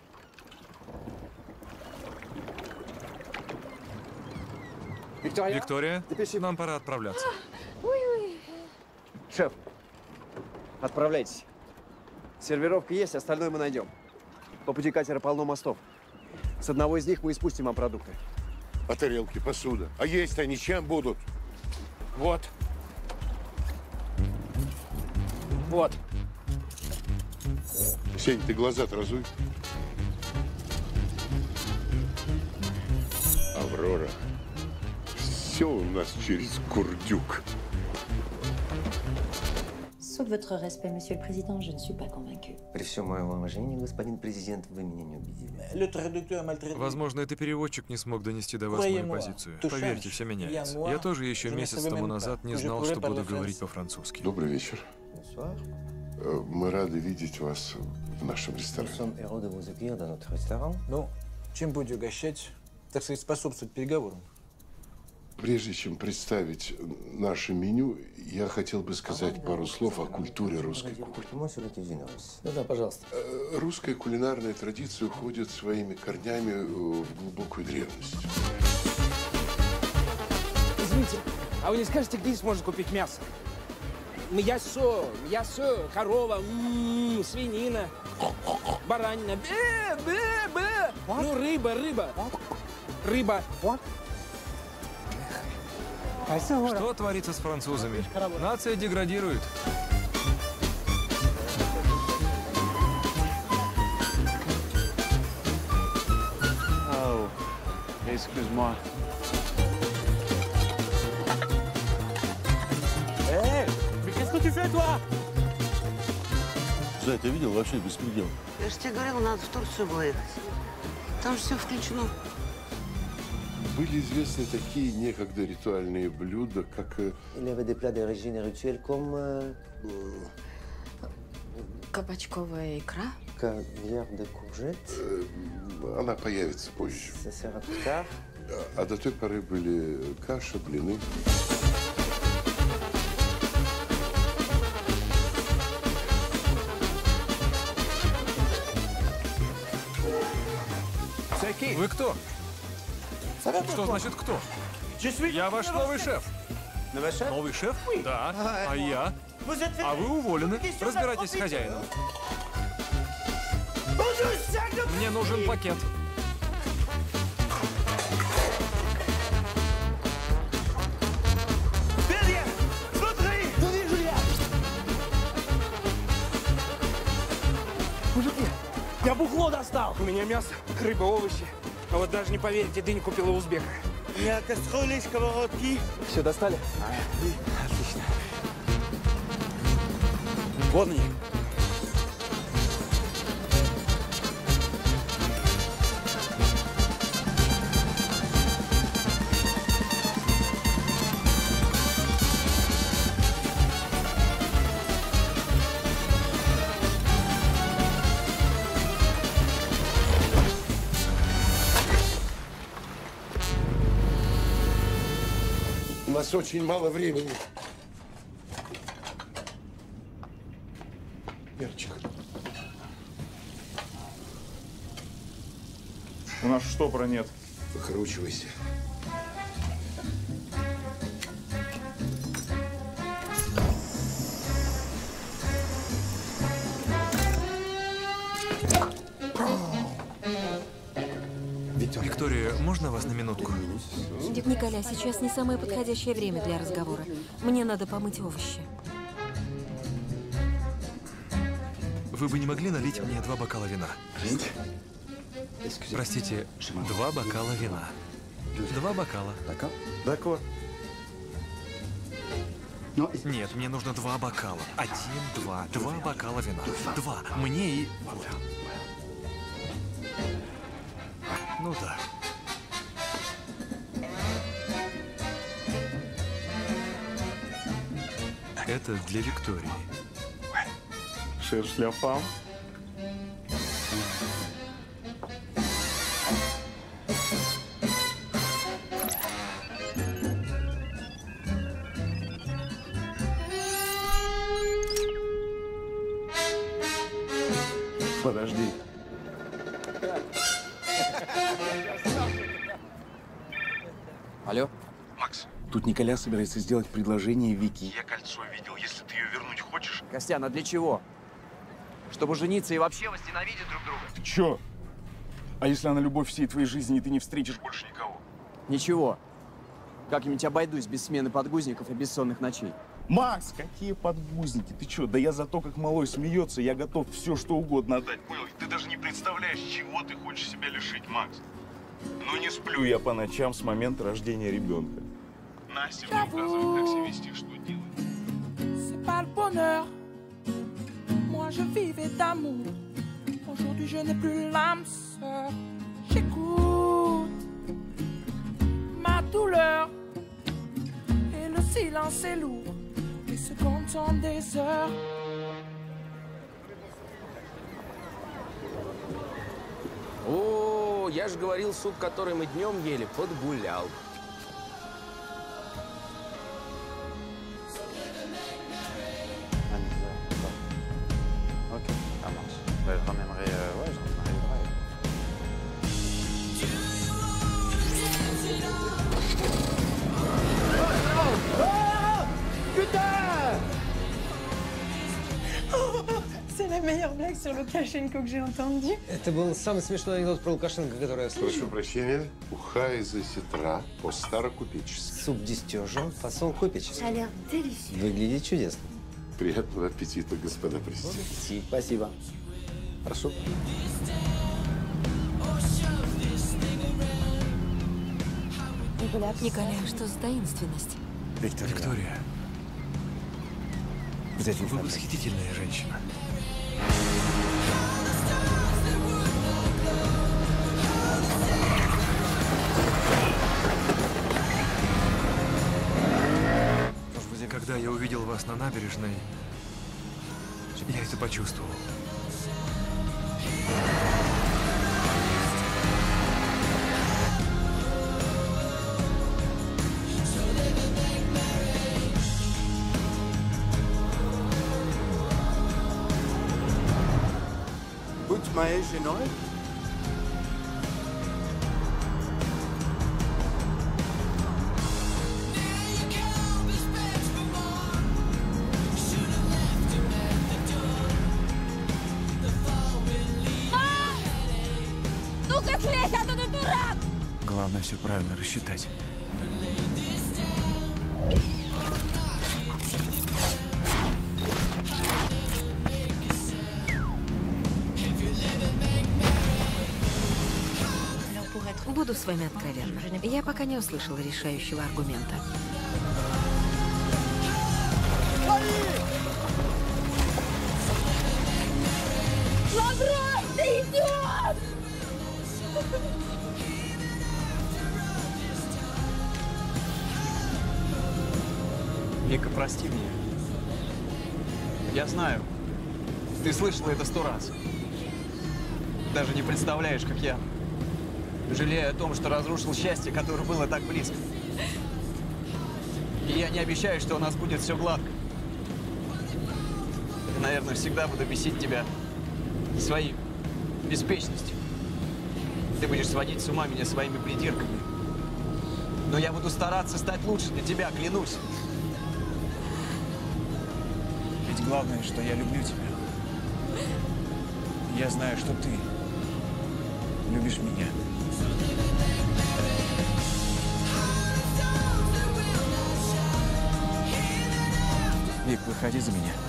[SPEAKER 16] Виктория, нам пора отправляться.
[SPEAKER 4] Шеф, отправляйтесь. Сервировка есть, остальное мы найдем. По пути катера полно мостов. С одного из них мы и спустим вам продукты.
[SPEAKER 6] А тарелки, посуда? А есть они чем будут?
[SPEAKER 1] Вот. Вот.
[SPEAKER 6] Сень, ты глаза-то разуй. Аврора. Все у нас через курдюк.
[SPEAKER 17] Sauf votre respect, Monsieur le Président, je ne suis pas convaincue.
[SPEAKER 8] При всем моем уважении, господин президент, вы меня не убедили.
[SPEAKER 16] Возможно, это переводчик не смог донести до вас мою позицию. Поверьте, все меняется. Я тоже еще месяц тому назад не знал, что буду говорить по-французски.
[SPEAKER 6] Добрый вечер. Мы рады видеть вас в нашем ресторане.
[SPEAKER 7] Ну, чем будете угощать, так сказать, способствовать переговорам?
[SPEAKER 6] Прежде чем представить наше меню, я хотел бы сказать пару слов о культуре русской кухни.
[SPEAKER 7] Да, пожалуйста.
[SPEAKER 6] Русская кулинарная традиция уходит своими корнями в глубокую древность.
[SPEAKER 1] Извините, а вы не скажете, где здесь можно купить мясо? Мясо, корова, свинина, баранина, ну рыба.
[SPEAKER 16] Что творится с французами? Нация деградирует.
[SPEAKER 7] Oh, excuse-moi.
[SPEAKER 23] Qu'est-ce que tu fais, toi?
[SPEAKER 3] Зай, ты видел вообще беспредел?
[SPEAKER 15] Я же тебе говорила, надо в Турцию было ехать. Там же все включено.
[SPEAKER 6] Были известны такие некогда ритуальные блюда, как...
[SPEAKER 8] Il y avait des plats d'origine rituelle comme
[SPEAKER 2] Кабачковая икра.
[SPEAKER 8] caviar de courgette.
[SPEAKER 6] Она появится позже.
[SPEAKER 8] Ça sera plus tard.
[SPEAKER 6] А до той поры были каша, блины.
[SPEAKER 16] Вы кто? Что значит кто? Я ваш новый шеф. Новый шеф? Да. А я? А вы уволены. Разбирайтесь с хозяином. Мне нужен пакет.
[SPEAKER 1] Мужики, я бухло достал. У меня мясо, рыба, овощи. А вот даже не поверите, дынь купила у узбека.
[SPEAKER 18] У меня кастрюли, сковородки.
[SPEAKER 7] Все достали?
[SPEAKER 1] Отлично. Вот они.
[SPEAKER 6] У нас очень мало времени. Верчик.
[SPEAKER 19] У нас штопора нет.
[SPEAKER 6] Выкручивайся.
[SPEAKER 16] Виктория, можно вас на минутку?
[SPEAKER 13] Дядь Николя, сейчас не самое подходящее время для разговора. Мне надо помыть овощи.
[SPEAKER 16] Вы бы не могли налить мне 2 бокала вина? Простите, 2 бокала вина. 2 бокала.
[SPEAKER 4] D'accord.
[SPEAKER 16] Нет, мне нужно 2 бокала. 1, 2. 2 бокала вина. 2. Мне и... Вот. Ну да. Это для Виктории.
[SPEAKER 19] Cherche la femme.
[SPEAKER 6] Подожди.
[SPEAKER 7] Алло?
[SPEAKER 20] Макс,
[SPEAKER 7] Тут Николя собирается сделать предложение Вике.
[SPEAKER 20] я кольцо видел. Если ты ее вернуть хочешь...
[SPEAKER 7] Костян, а для чего? Чтобы жениться и вообще возненавидеть друг друга?
[SPEAKER 19] Ты чё? А если она любовь всей твоей жизни, и ты не встретишь больше никого?
[SPEAKER 7] Ничего. Как-нибудь обойдусь без смены подгузников и бессонных ночей.
[SPEAKER 19] Макс, какие подгузники? Ты чё? Да я за то, как малой смеется, я готов все что угодно отдать. Понял? Ты даже не представляешь, чего ты хочешь себя лишить, Макс. Ну не сплю я по ночам с момента рождения ребенка. Настя мне указывает, как себя вести, что делать.
[SPEAKER 12] C'est pas le bonheur. Moi je vivais d'amour. Aujourd'hui je n'ai plus l'âme sœur. J'écoute ma douleur. Et le silence est lourd. Les secondes sont des heures.
[SPEAKER 1] Я же говорил, суп, который мы днем ели, подгулял.
[SPEAKER 7] Ok, ça marche. Bah, je ramènerai, ouais, je ramènerai le drive.
[SPEAKER 23] Putain!
[SPEAKER 9] C'est la meilleure blague sur Лукашенко que j'ai entendue.
[SPEAKER 8] Это был самый смешной анекдот про Лукашенко, который я слышал.
[SPEAKER 6] Прошу прощения. Уха из осетра по-старокупечески.
[SPEAKER 8] Суп дистежен, фасон купеческий.
[SPEAKER 15] Ça a l'air délicieux.
[SPEAKER 8] Выглядит чудесно.
[SPEAKER 6] Приятного аппетита, господа присяжные.
[SPEAKER 8] Спасибо. Прошу.
[SPEAKER 13] Николя, что за таинственность?
[SPEAKER 16] Виктория. Вы восхитительная женщина. Когда я увидел вас на набережной, я это почувствовал.
[SPEAKER 18] Будь моей женой?
[SPEAKER 2] Ну-ка слезь, а то ты дурак!
[SPEAKER 16] Главное все правильно рассчитать.
[SPEAKER 13] Буду с вами откровенна. Я пока не услышала решающего аргумента.
[SPEAKER 2] Лавров, ты идиот!
[SPEAKER 7] Вика, прости меня. Я знаю, ты слышала это 100 раз. Даже не представляешь, как я жалею о том, что разрушил счастье, которое было так близко. И я не обещаю, что у нас будет все гладко. Я, наверное, всегда буду бесить тебя своей беспечностью. Ты будешь сводить с ума меня своими придирками. Но я буду стараться стать лучше для тебя, клянусь. Ведь главное, что я люблю тебя. Я знаю, что ты любишь меня. Вик, выходи за меня.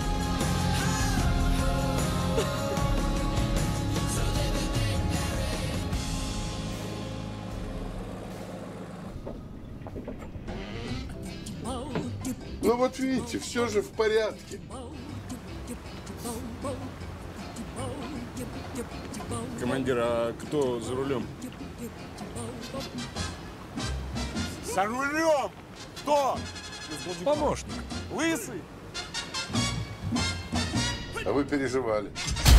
[SPEAKER 6] Ну вот видите, все же в порядке.
[SPEAKER 19] Командир, а кто за рулем? За рулем! Кто?
[SPEAKER 16] Помощник.
[SPEAKER 19] Лысый?
[SPEAKER 6] А вы переживали.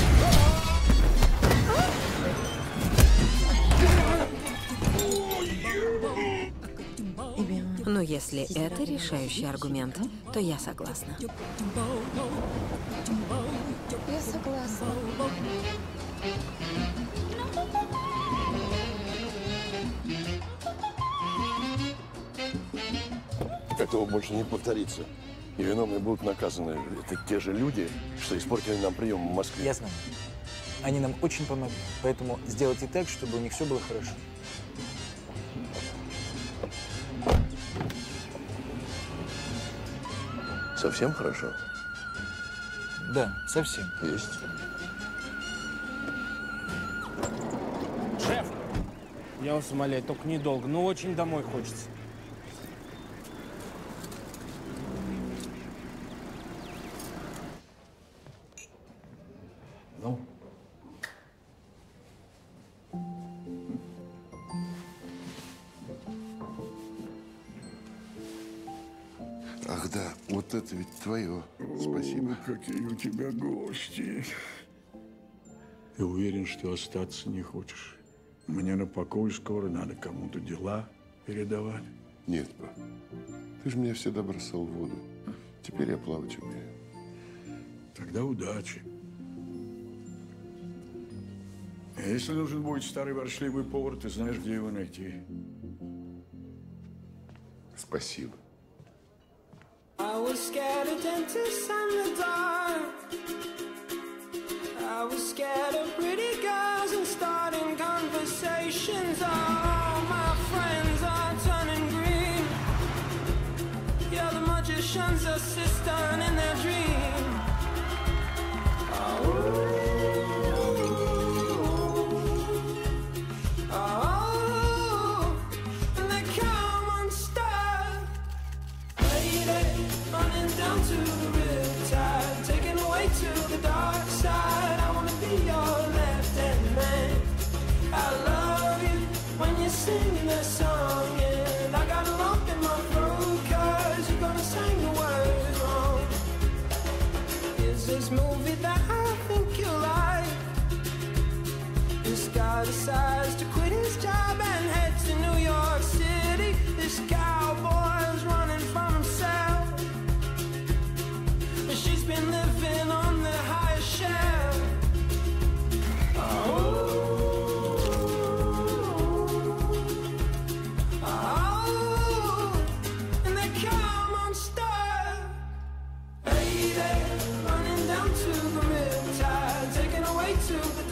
[SPEAKER 13] Но если это решающий аргумент, то я согласна.
[SPEAKER 14] Я согласна.
[SPEAKER 5] Этого больше не повторится. И виновные будут наказаны. Это те же люди, что испортили нам прием в Москве.
[SPEAKER 7] Я знаю. Они нам очень помогли. Поэтому сделайте так, чтобы у них все было хорошо.
[SPEAKER 5] Совсем хорошо?
[SPEAKER 7] Да, совсем.
[SPEAKER 5] Есть.
[SPEAKER 1] Шеф! Я вас умоляю, только недолго. Ну, очень домой хочется.
[SPEAKER 3] Ну?
[SPEAKER 6] Ах да, вот это ведь твое. Спасибо.
[SPEAKER 3] Какие у тебя гости. Ты уверен, что остаться не хочешь? Мне на покой скоро надо кому-то дела передавать.
[SPEAKER 6] Нет, пап. Ты же меня всегда бросал в воду. Теперь я плавать умею.
[SPEAKER 3] Тогда удачи. А если нужен будет старый ворчливый повар, ты знаешь, где его найти.
[SPEAKER 6] Спасибо.
[SPEAKER 12] I was scared of dentists and the dark. I was scared of pretty girls and starting conversations. All my friends are turning green. You're the magician's assistant in their dream. Oh. Down to the riptide, taken away to the dark side. I wanna be your left-hand man. I love you when you're singing that song, and I got a lump in my throat 'cause you're gonna sing the words wrong. Here's this movie that I think you like. This guy decides to quit his job and head to New York City. This cowboy's running from himself. She's been living on the highest shelf. And they come unstuck. Lady, running down to the riptide, taken away to the